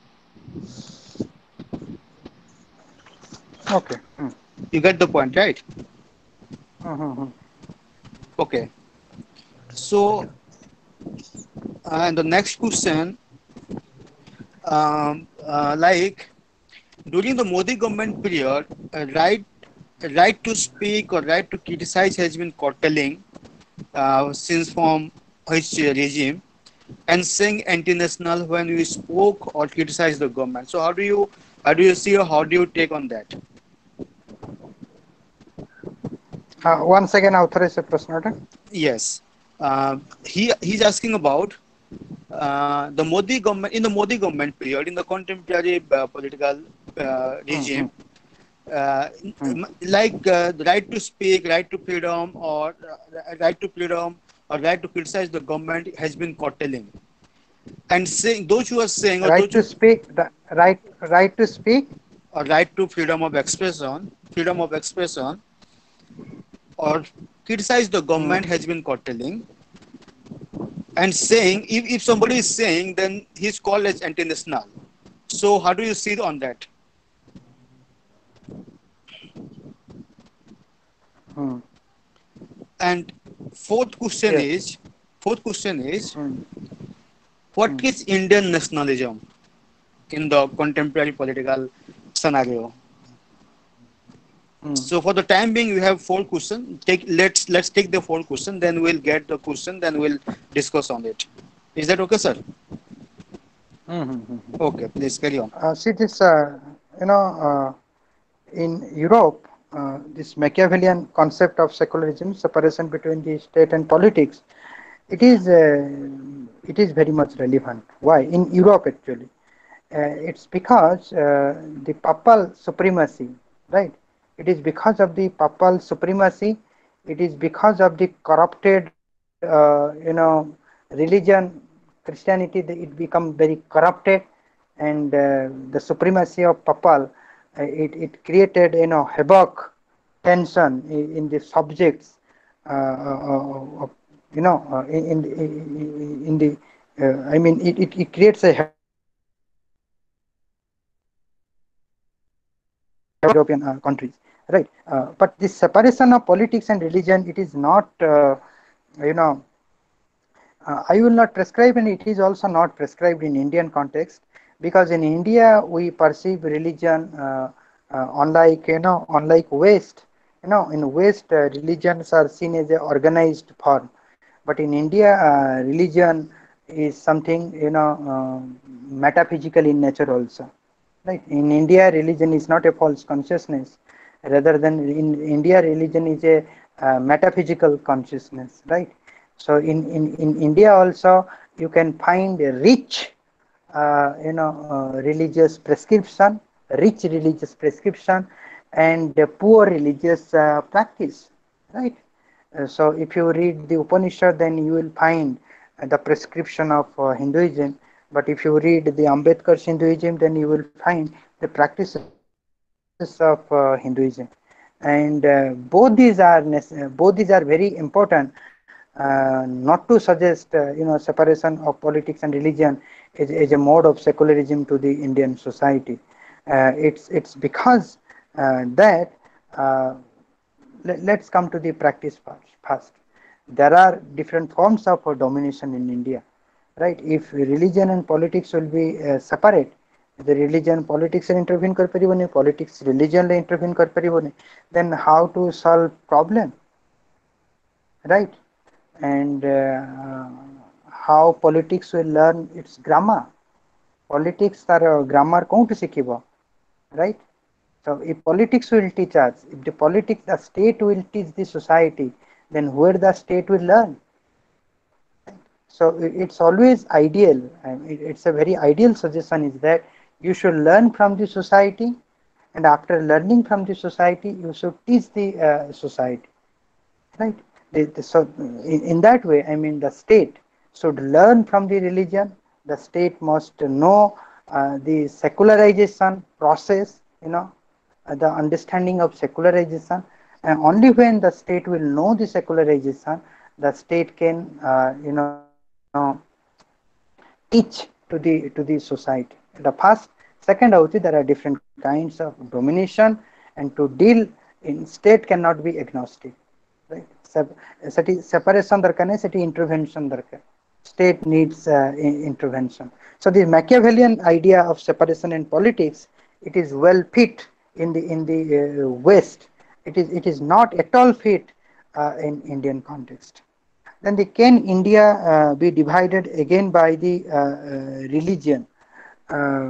Okay. Hmm. You get the point, right? Hmm, hmm, hmm. Okay. So, and the next question, like during the Modi government period, right to speak or right to criticize has been curtailing since from his regime, and saying anti-national when we spoke or criticized the government. So how do you see or how do you take on that? Once again, authorize a प्रश्न. Yes, he's asking about the Modi government in the Modi government period in the contemporary political Hmm, hmm, regime. hmm. Like the right to speak, right to freedom, or right to freedom, or right to criticize the government has been curtailing. And saying those who are saying, or Right those to who speak. Right to speak. or right to freedom of expression, or criticize the Hmm. government has been curtailing. And saying if somebody is saying, then he's called as anti-national. So how do you see on that? Hmm. And fourth question Yes. is, fourth question is, Hmm. what Hmm. is Indian nationalism in the contemporary political scenario? Hmm. So for the time being, we have four questions. Let's take the four question, then we'll get the question, then we'll discuss on it. Is that okay, sir? Hmm, hmm, hmm, hmm. Okay, please carry on. See this, you know, in Europe, this Machiavellian concept of secularism, separation between the state and politics, it is uh, it is very much relevant. Why in Europe actually? It's because the papal supremacy, right? It is because of the papal supremacy it is because of the corrupted religion, Christianity. It become very corrupted, and the supremacy of papal, it created havoc, tension in the subjects, of, in the I mean it creates a havoc in European countries, right? But this separation of politics and religion, it is not, you know, I will not prescribe, and it is also not prescribed in Indian context, because in India we perceive religion, unlike West. In West, religions are seen as a organized form, but in India, religion is something metaphysical in nature also. Right. In India, religion is not a false consciousness. Rather than in India, religion is a metaphysical consciousness. Right. So in India also, you can find a rich, religious prescription, and poor religious practice. Right. So if you read the Upanishad, then you will find the prescription of Hinduism. But if you read the Ambedkar's Hinduism, then you will find the practices of Hinduism. And both these are very important. Not to suggest separation of politics and religion is a mode of secularism to the Indian society. It's because that. Let's come to the practice first. There are different forms of domination in India, right? If religion and politics will be separate, the religion politics intervene କରିପାରିବନି, politics religion intervene କରିପାରିବନି, then how to solve problem, right? And how politics will learn its grammar? Politics ତାର grammar କୋଉଠି ଶିଖିବ, right? So if politics will teach us, if the state will teach the society, then where the state will learn? So it's always ideal, and it's a very ideal suggestion is that you should learn from the society, and after learning from the society, you should teach the society, right? So in that way, I mean, the state should learn from the religion. The state must know the secularization process, the understanding of secularization, and only when the state will know the secularization, the state can teach to the society. The first, second, there are different kinds of domination, and to deal in state cannot be agnostic, right? Separation darkar nahi, seti intervention darkar. State needs intervention. So the Machiavellian idea of separation in politics, it is well fit in the West. It is not at all fit in Indian context. Then can India be divided again by the religion? Uh,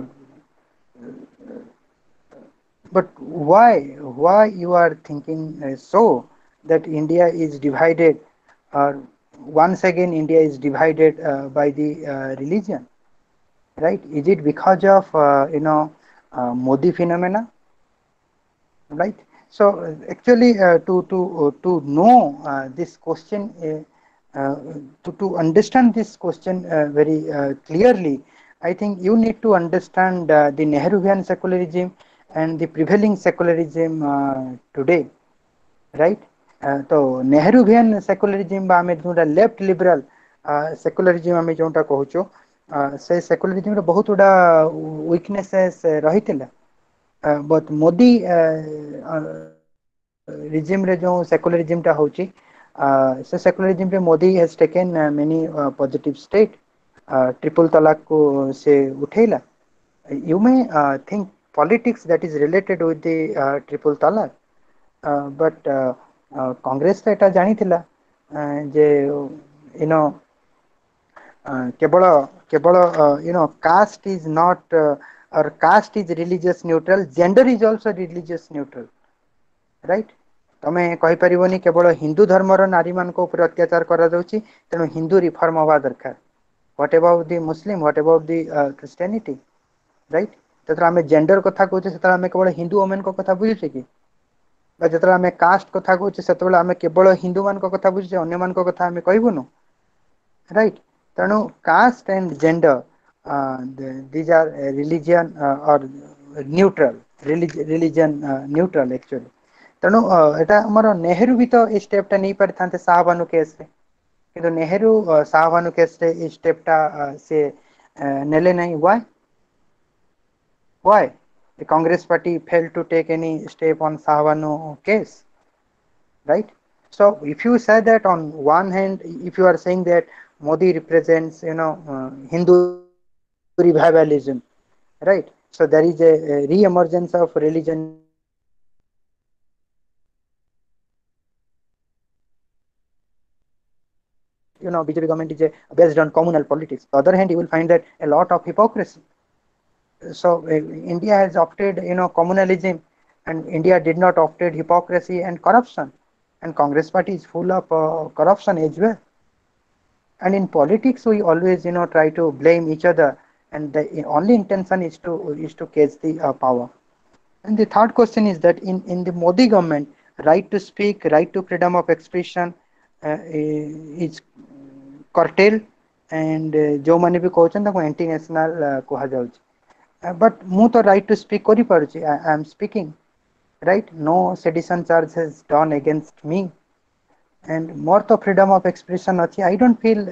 but why you are thinking so that India is divided, or once again India is divided by the religion, right? Is it because of Modi phenomena, right? So actually, to know this question, to understand this question very clearly, I think you need to understand the Nehruvian secularism and the prevailing secularism today, right? तो Nehruvian secularism बा आमे जोटा left liberal secularism आमे जोटा कहूचो, से secularism रे बहुत गुडा वीकनेसेस रहितिला, बट मोदी रिजिम रे जो सेकुलरिज्म टा होची, से सेकुलरिज्म रे Modi has taken many positive state, triple तलाक को से उठेला. You may think politics that is related with the triple talaq, but Congress एटा जानी थिला जे केवल caste is not or caste is religious neutral, gender is also religious neutral, right? तमे कहि परिबोनी केवल हिंदू धर्मर नारी मान को ऊपर अत्याचार करा जाउची, तेनु हिंदू रिफॉर्म होवा दरकार. What about the Muslim? What about the Christianity? Right? तत्र आमे जेंडर कथा कहूचे, सेतरा आमे केवल हिंदू वुमेन को कथा बुझुचे कि ଯେତେବେଳେ ଆମେ କାଷ୍ଟ କଥା କହୁଛେ ସେତେବେଳେ ଆମେ କେବଳ ହିନ୍ଦୁ ମାନଙ୍କ କଥା ବୁଝୁଛେ, ଅନ୍ୟ ମାନଙ୍କ କଥା ଆମେ କହିବୁନୁ, right? ତେଣୁ caste and gender, these are religion or neutral, religion neutral actually. ତେଣୁ ଏଟା ଆମର ନେହେରୁ ବି ତ ଏଇ ଷ୍ଟେପଟା ନେଇ ପାରିଥାନ୍ତେ ଶାହବାନୁ କେସରେ, କିନ୍ତୁ ନେହେରୁ ଶାହବାନୁ କେସରେ ଏଇ ଷ୍ଟେପଟା ସେ ନେଲେ ନାହିଁ। Why the Congress party failed to take any step on Sahbanu case, right? So if you say that on one hand, if you are saying that Modi represents, Hindu revivalism, right? So there is a re-emergence of religion in India, and BJP government is based on communal politics. On the other hand, you will find that a lot of hypocrisy. So India has opted, communalism, and India did not opted hypocrisy and corruption, and Congress party is full of corruption as well. And in politics, we always, try to blame each other, and the only intention is to catch the power. And the third question is that in the Modi government, right to speak, right to freedom of expression is curtailed, and ଯୋଉମାନେ ବି କହୁଛନ୍ତି ତାକୁ anti national କୁହାଯାଉଛି। But ମୁଁ ତ right to speak କରିପାରୁଛି, I am speaking, right? No sedition charge has done against me, and more to freedom of expression achi. I don't feel,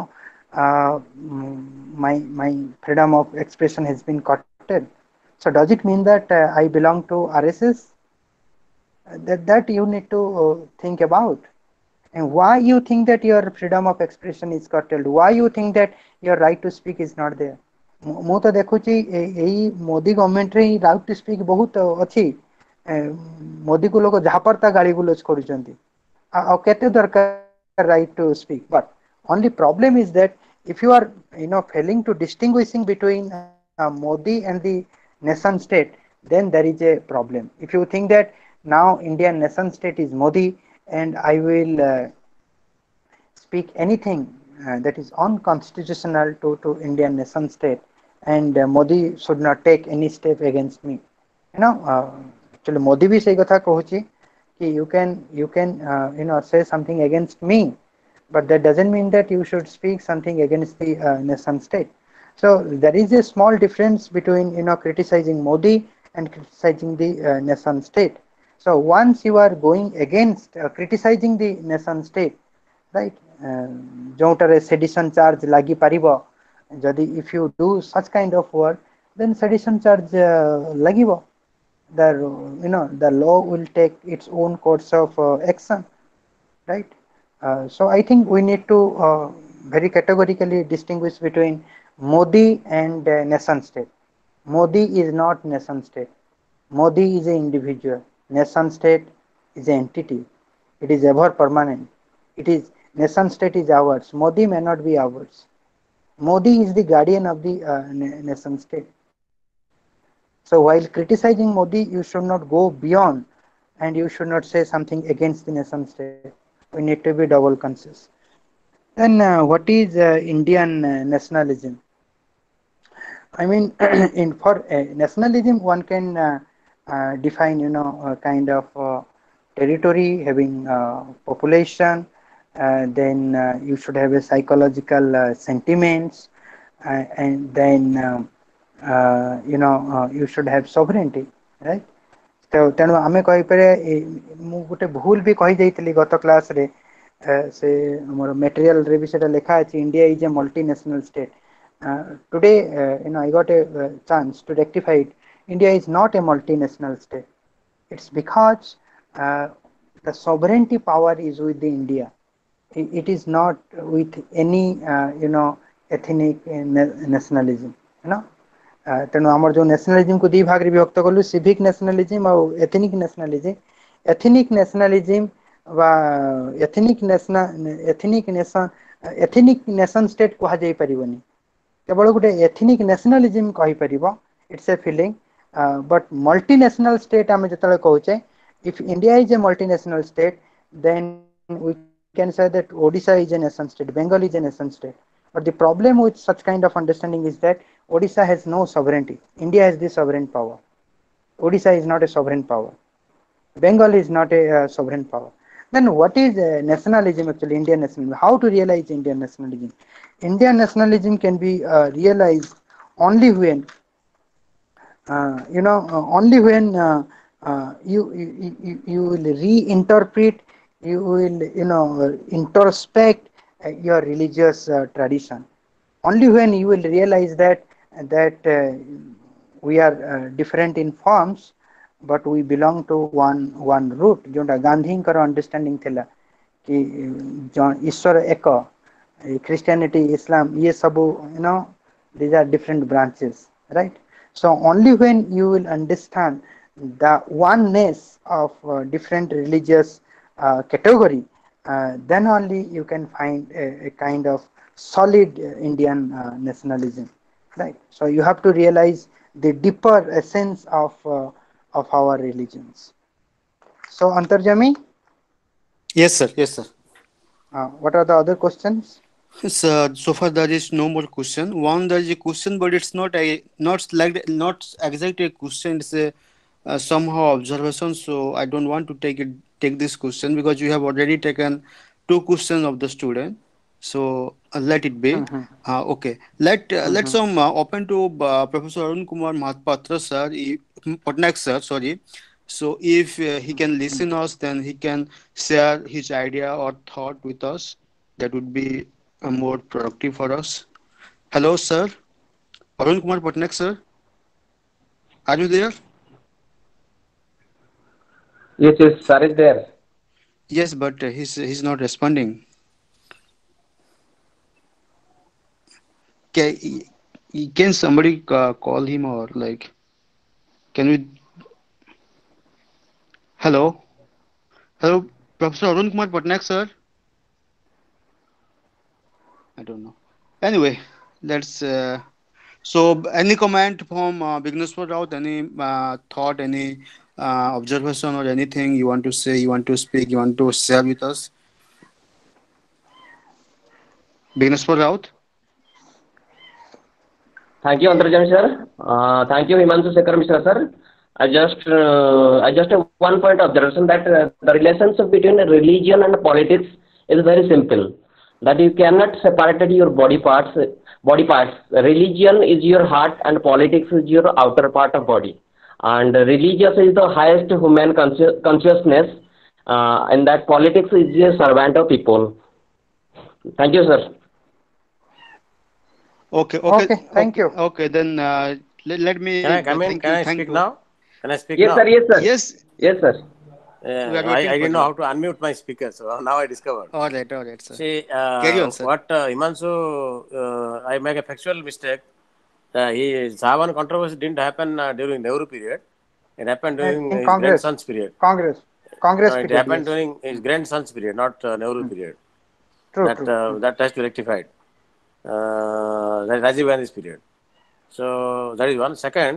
my freedom of expression has been curtailed. So does it mean that I belong to RSS? That you need to think about. And why you think that your freedom of expression is curtailed? Why you think that your right to speak is not there? ମୁଁ ତ ଦେଖୁଛି ଏଇ ମୋଦି ଗଭର୍ଣ୍ଣମେଣ୍ଟରେ ହିଁ right to speak ବହୁତ ଅଛି। ମୋଦିକୁ ଲୋକ ଝାପର୍ତ୍ତା ଗାଳି ଗୁଲଜ କରୁଛନ୍ତି, ଆଉ କେତେ ଦରକାର right to speak. But only problem is that if you are, failing to distinguishing between Modi and the nation state, then there is a problem. If you think that now Indian nation state is Modi, and I will speak anything that is unconstitutional to Indian nation state, and Modi should not take any step against me. Actually Modi भी सही कथा कहूची कि you can say something against me, but that doesn't mean that you should speak something against the nation state. So there is a small difference between, criticizing Modi and criticizing the nation state. So once you are going against criticizing the nation state, right, जोटारे sedition charge lagi paribo, jadi if you do such kind of work, then sedition charge lagibo. The law will take its own course of action, right? So I think we need to very categorically distinguish between Modi and nation state. Modi is not nation state. Modi is an individual. Nation state is an entity. It is ever permanent. It is, nation state is ours. Modi may not be ours. Modi is the guardian of the nation state. So while criticizing Modi, you should not go beyond, and you should not say something against the nation state. We need to be double conscious. Then what is Indian nationalism? I mean, for nationalism, one can define, a kind of territory having population. Then you should have a psychological sentiments, and then you should have sovereignty, right? तो तेणु आम कहीपर गोटे भूल भी कही जाइली गत class रे से मोर मटेरियल रे भी सेटा लिखा अछि India is a multinational state today I got a chance to rectify it India is not a multinational state it's because the sovereignty power is with the India. It is not with any ethnic nationalism, तेणु आमर जो nationalism को दी भाग रे विभक्त कलु civic nationalism और ethnic nationalism. Ethnic nationalism वा एथनिक नेशन स्टेट कहा जाई परिबनी, केवल गोटे एथनिक नेशनलिज्म कहि परिबो, it's a feeling. But multinational state आम जतले कहूचे, if India is a multinational state, then we can say that Odisha is a nation state, Bengal is a nation state. But the problem with such kind of understanding is that Odisha has no sovereignty. India has the sovereign power. Odisha is not a sovereign power. Bengal is not a sovereign power. Then what is nationalism actually? Indian nationalism. How to realize Indian nationalism? Indian nationalism can be realized only when only when you will reinterpret, you will introspect your religious tradition. Only when you will realize that we are different in forms, but we belong to one root. जोटा गांधीଙ୍କର understanding थिला कि ईश्वर एक, Christianity, Islam, ये सब these are different branches, right? So only when you will understand the oneness of different religious category, then only you can find a kind of solid Indian nationalism, right? So you have to realize the deeper essence of our religions. So Antarjami, Yes, sir. Yes, sir. what are the other questions? So far there is no more question. One there is a question, but it's not exactly a question. It's a somehow observation. So I don't want to take this question because you have already taken two questions of the student. So let it be. Mhm, Okay. Let's mhm, open to Professor Arun Kumar Mahapatra sir, Patnaik sir. Sorry. So if he can mhm. listen us, then he can share his idea or thought with us. That would be more productive for us. Hello, sir. Arun Kumar Patnaik, sir. Are you there? Yes, yes, sir is there. Yes, but he's not responding. Can, can somebody call him or like? Can we? Hello, hello, Professor Arun Kumar Patnaik, sir. I don't know. Anyway, let's. So, any comment from Vigneswar Raut? Any thought? Any observation or anything you want to say? You want to speak? You want to share with us? Vigneswar Raut? Thank you, Antarjami sir. Thank you, Himanshu Shekhar Mishra sir. I just have one point of observation that the relationship between religion and politics is very simple. That you cannot separate your body parts. Body parts. Religion is your heart, and politics is your outer part of body. And religious is the highest human consciousness, and that politics is a servant of people. Thank you, sir. Okay, okay, Okay, thank okay, you. okay. Then let Can me I come in? thank Can you. I Thank speak you. now? Can I speak Yes, now? sir. Yes, sir. Yes, Yes, sir. we are I waiting for didn't know you. how to unmute my speaker, so now I discovered. All right, sir. See, Carry on, sir. what Himanshu, I make a factual mistake. Savan controversy didn't happen during Nehru period. It happened during In his Congress, grandson's period. Congress, No, Congress it period, happened yes. during his grandson's period, not Nehru period. True, true, true. That has to be rectified. That Rajiv Gandhi's period. So that is one. Second,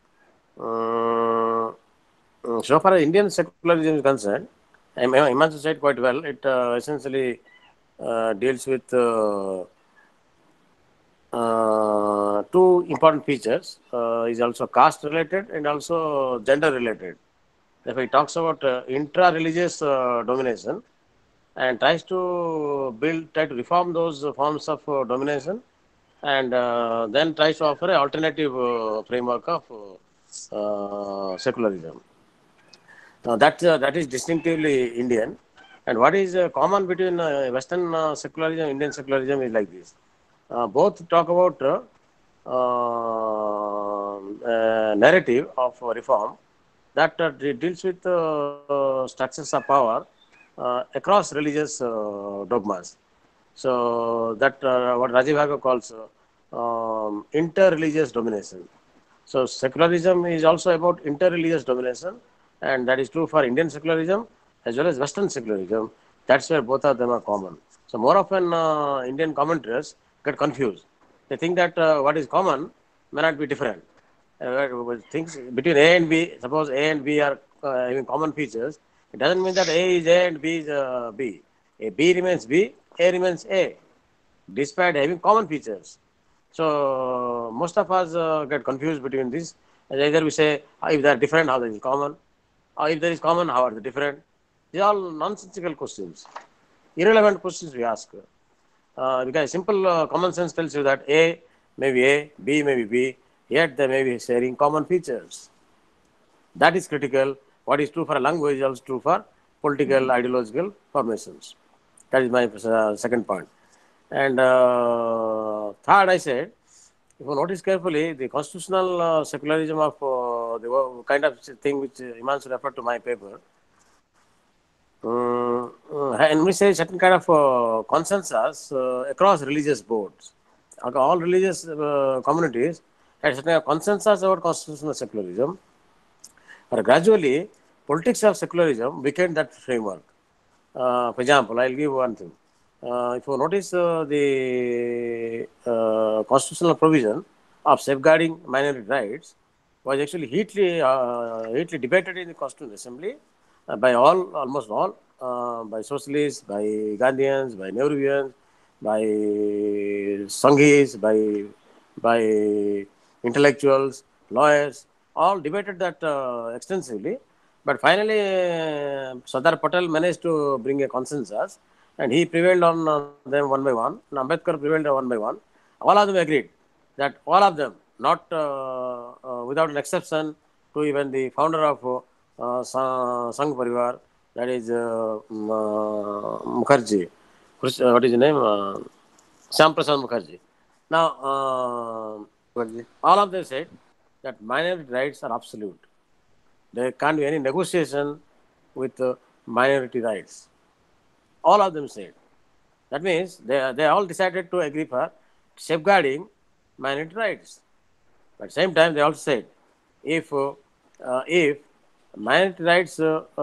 so far as Indian secularism is concerned, Himanshu said quite well. It essentially deals with two important features. Is also caste related and also gender related. If he talks about intra-religious domination and tries to try to reform those forms of domination, and then tries to offer an alternative framework of secularism. That is distinctively Indian. And what is common between Western secularism and Indian secularism is like this. Both talk about narrative of reform that deals with structures of power across religious dogmas. So that what Rajiv Bhargava calls inter-religious domination. So secularism is also about inter-religious domination, and that is true for Indian secularism as well as Western secularism. That's where both of them are common. So more often Indian commentators get confused. They think that what is common may not be different. Things between A and B, suppose A and B are having common features, it doesn't mean that A is A and B is B. B remains B, A remains A, despite having common features. So most of us get confused between this. Either we say if they are different, how they is common, If there is common, how are they different? These are all nonsensical questions, irrelevant questions we ask. Because simple common sense tells you that A may be A, B may be B, yet they may be sharing common features. That is critical. What is true for a language is also true for political, ideological formations. That is my second point. And third, I said, if you notice carefully, the constitutional secularism of the kind of thing which Himanshu referred to my paper, and we say certain kind of consensus across religious boards. All religious communities had certain kind of consensus about constitutional secularism. But gradually, politics of secularism weakened that framework. For example, I'll give one thing. If you notice the constitutional provision of safeguarding minority rights was actually heatedly debated in the Constitutional Assembly by all, almost all, by socialists, by Gandhians, by Nehruvians, by Sanghis, by intellectuals, lawyers, all debated that extensively. But finally, Sardar Patel managed to bring a consensus, and he prevailed on them one by one. And Ambedkar prevailed one by one. All of them agreed that all of them, not without an exception, to even the founder of Sangh Parivar, that is Mukherjee. What is his name? Shyam Prasad Mukherjee. Now, all of them said that minority rights are absolute. There can't be any negotiation with minority rights. All of them said. That means they all decided to agree for safeguarding minority rights. But at the same time, they also said if minority rights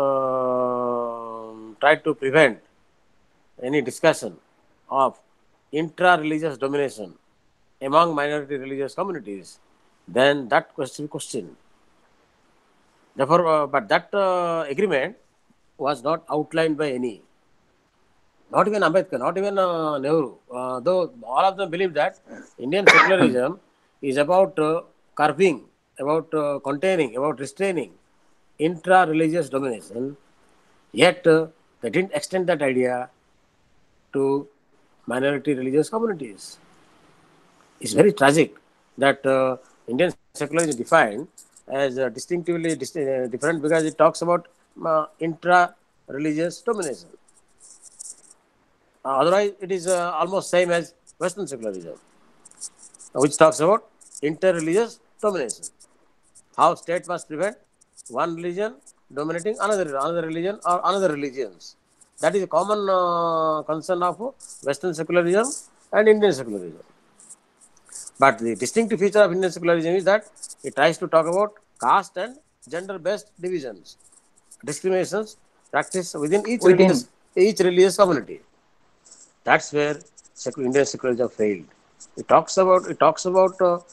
try to prevent any discussion of intra-religious domination among minority religious communities, then that question. Therefore, but that agreement was not outlined by any, not even Ambedkar, not even Nehru. Though all of them believe that Indian secularism is about curbing, about containing, about restraining intra-religious domination, yet they didn't extend that idea to minority religious communities. It's very tragic that Indian secularism is defined as distinctively different because it talks about intra-religious domination. Otherwise, it is almost same as Western secularism, which talks about inter-religious domination. How state must prevent one religion dominating another religion or another religions. That is a common concern of Western secularism and Indian secularism. But the distinctive feature of Indian secularism is that it tries to talk about caste and gender-based divisions, discriminations practiced within each religious community. That's where Indian secularism failed. It talks about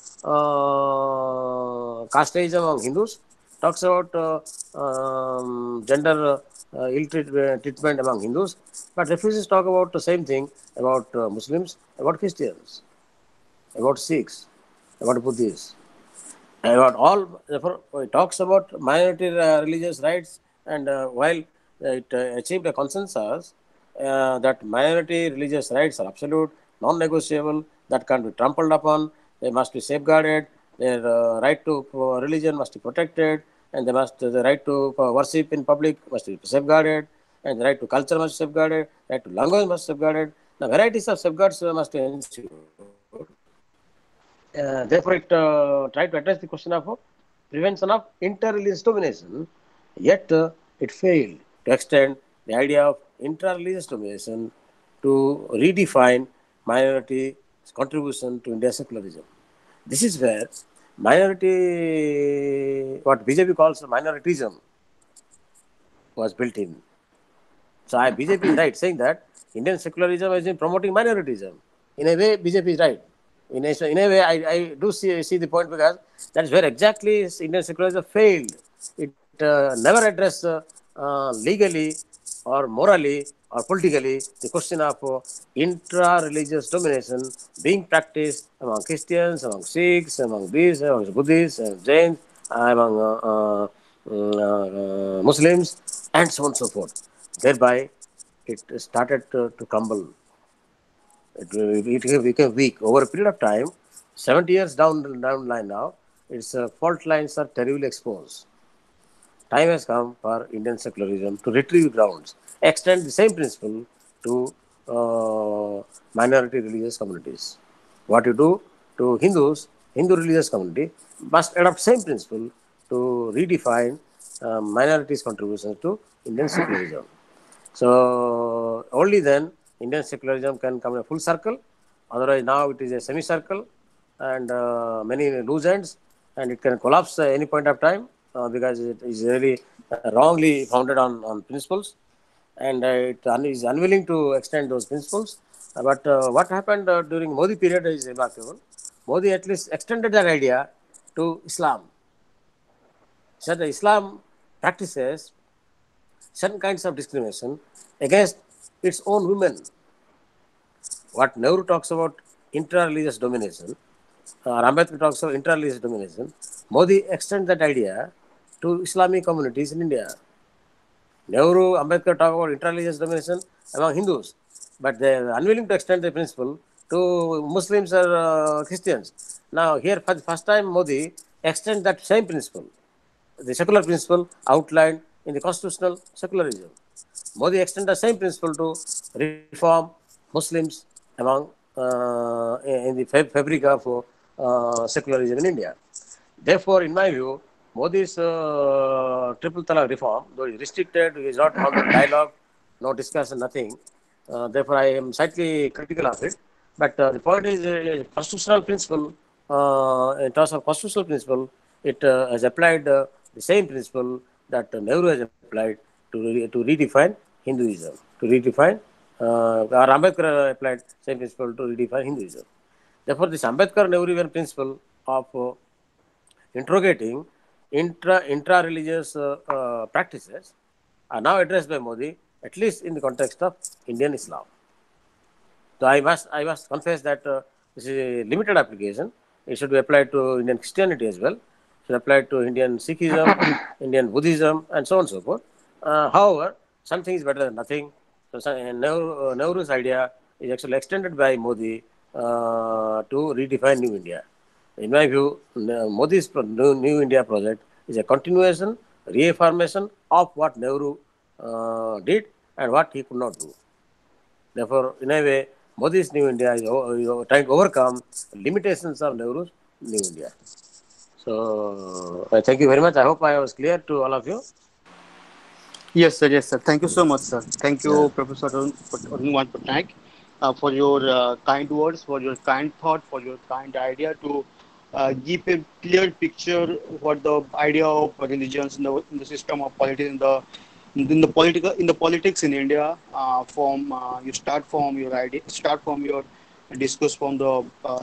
casteism among Hindus, talks about gender ill treatment among Hindus, but refuses to talk about the same thing about Muslims, about Christians, about Sikhs, about Buddhists, about all. Therefore, it talks about minority religious rights, and while it achieved a consensus that minority religious rights are absolute, non-negotiable, that can't be trampled upon, they must be safeguarded, their right to religion must be protected, and the right to worship in public must be safeguarded, and the right to culture must be safeguarded, right to language must be safeguarded. The varieties of safeguards must ensue. Therefore, it tried to address the question of prevention of inter-religious domination, yet it failed to extend the idea of intra-religious domination to redefine minority contribution to India's secularism. This is where minority, what BJP calls minoritism, was built in. So BJP is right saying that Indian secularism is in promoting minoritism. In a way, BJP is right. In a way, I do see the point, because that is where exactly Indian secularism failed. It never addressed legally or morally or politically the question of intra-religious domination being practiced among Christians, among Sikhs, among these, among Buddhists, and Jains, among Muslims, and so on and so forth. Thereby, it started to crumble. It became weak over a period of time. 70 years down the line now, its fault lines are terribly exposed. Time has come for Indian secularism to retrieve grounds, extend the same principle to minority religious communities. What you do to Hindus, Hindu religious community must adopt same principle to redefine minorities' contributions to Indian secularism. So only then Indian secularism can come in a full circle. Otherwise, now it is a semicircle and many loose ends, and it can collapse at any point of time because it is really wrongly founded on principles, and is unwilling to extend those principles. But what happened during Modi period is remarkable. Modi at least extended that idea to Islam. So the Islam practices certain kinds of discrimination against its own women. What Nehru talks about intra-religious domination, or Ambedkar talks about intra-religious domination, Modi extends that idea to Islamic communities in India. Nehru, Ambedkar talk about intra-religious domination among Hindus, but they are unwilling to extend the principle to Muslims or Christians. Now, here for the first time, Modi extends that same principle, the secular principle outlined in the constitutional secularism. Modi extends the same principle to reform Muslims among in the fabric of secularism in India. Therefore, in my view, Modi's triple talaq reform, though it's restricted, is not on the dialogue, no discussion, nothing. Therefore, I am slightly critical of it. But the point is, constitutional principle, in terms of constitutional principle, it has applied the same principle that Nehru has applied to redefine Hinduism, to redefine, or Ambedkar applied same principle to redefine Hinduism. Therefore, this Ambedkar-Nehruvian principle of interrogating intra-religious practices are now addressed by Modi, at least in the context of Indian Islam. So I must confess that this is a limited application. It should be applied to Indian Christianity as well. It should apply to Indian Sikhism, Indian Buddhism, and so on and so forth. However, something is better than nothing. So Nehru's idea is actually extended by Modi to redefine New India. In my view, Modi's New India project is a continuation, reaffirmation of what Nehru did and what he could not do. Therefore, in a way, Modi's New India is trying to overcome limitations of Nehru's New India. So, I thank you very much. I hope I was clear to all of you. Yes, sir. Yes, sir. Thank you so much, sir. Thank you, Yeah. Professor Arun Patnaik, for your kind words, for your kind thought, for your kind idea to give a clear picture what the idea of religions in the system of politics in the politics in India. You start from your discuss from the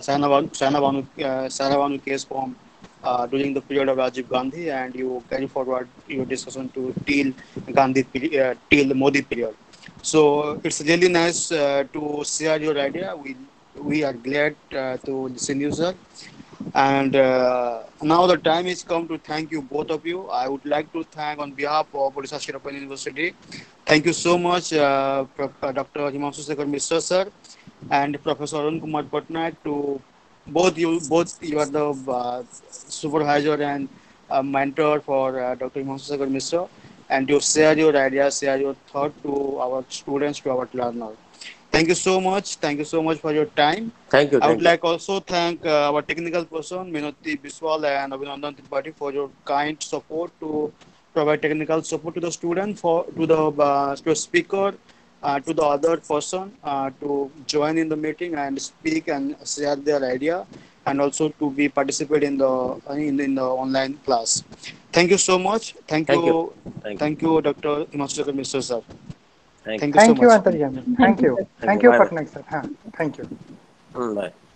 Saravanu case from during the period of Rajiv Gandhi, and you carry forward your discussion to till Modi period. So it's really nice to share your idea. We are glad to listen you, sir. And now the time is come to thank you, both of you. I would like to thank on behalf of Odisha Shirappan University. Thank you so much, Dr. Himanshu Shekhar Mishra, sir, and Professor Arun Kumar Patnaik. To both you are the supervisor and mentor for Dr. Himanshu Shekhar Mishra, and you share your ideas, share your thought to our students, to our learners. Thank you so much. Thank you so much for your time. Thank you. I would Thank you. like also thank our technical person Minoti Biswal and Abhinandan Tripathi for your kind support to provide technical support to the student, to the speaker, to the other person to join in the meeting and speak and share their idea, and also to be participate in the online class. Thank you so much. Thank you. Thank you, Dr. Himanshu Mr. Sir. Thank Thank you. you so Thank you, much. Antaryami. Thank you. Thank Thank you. you, Bye. Patnaik sir. Thank you. Bye.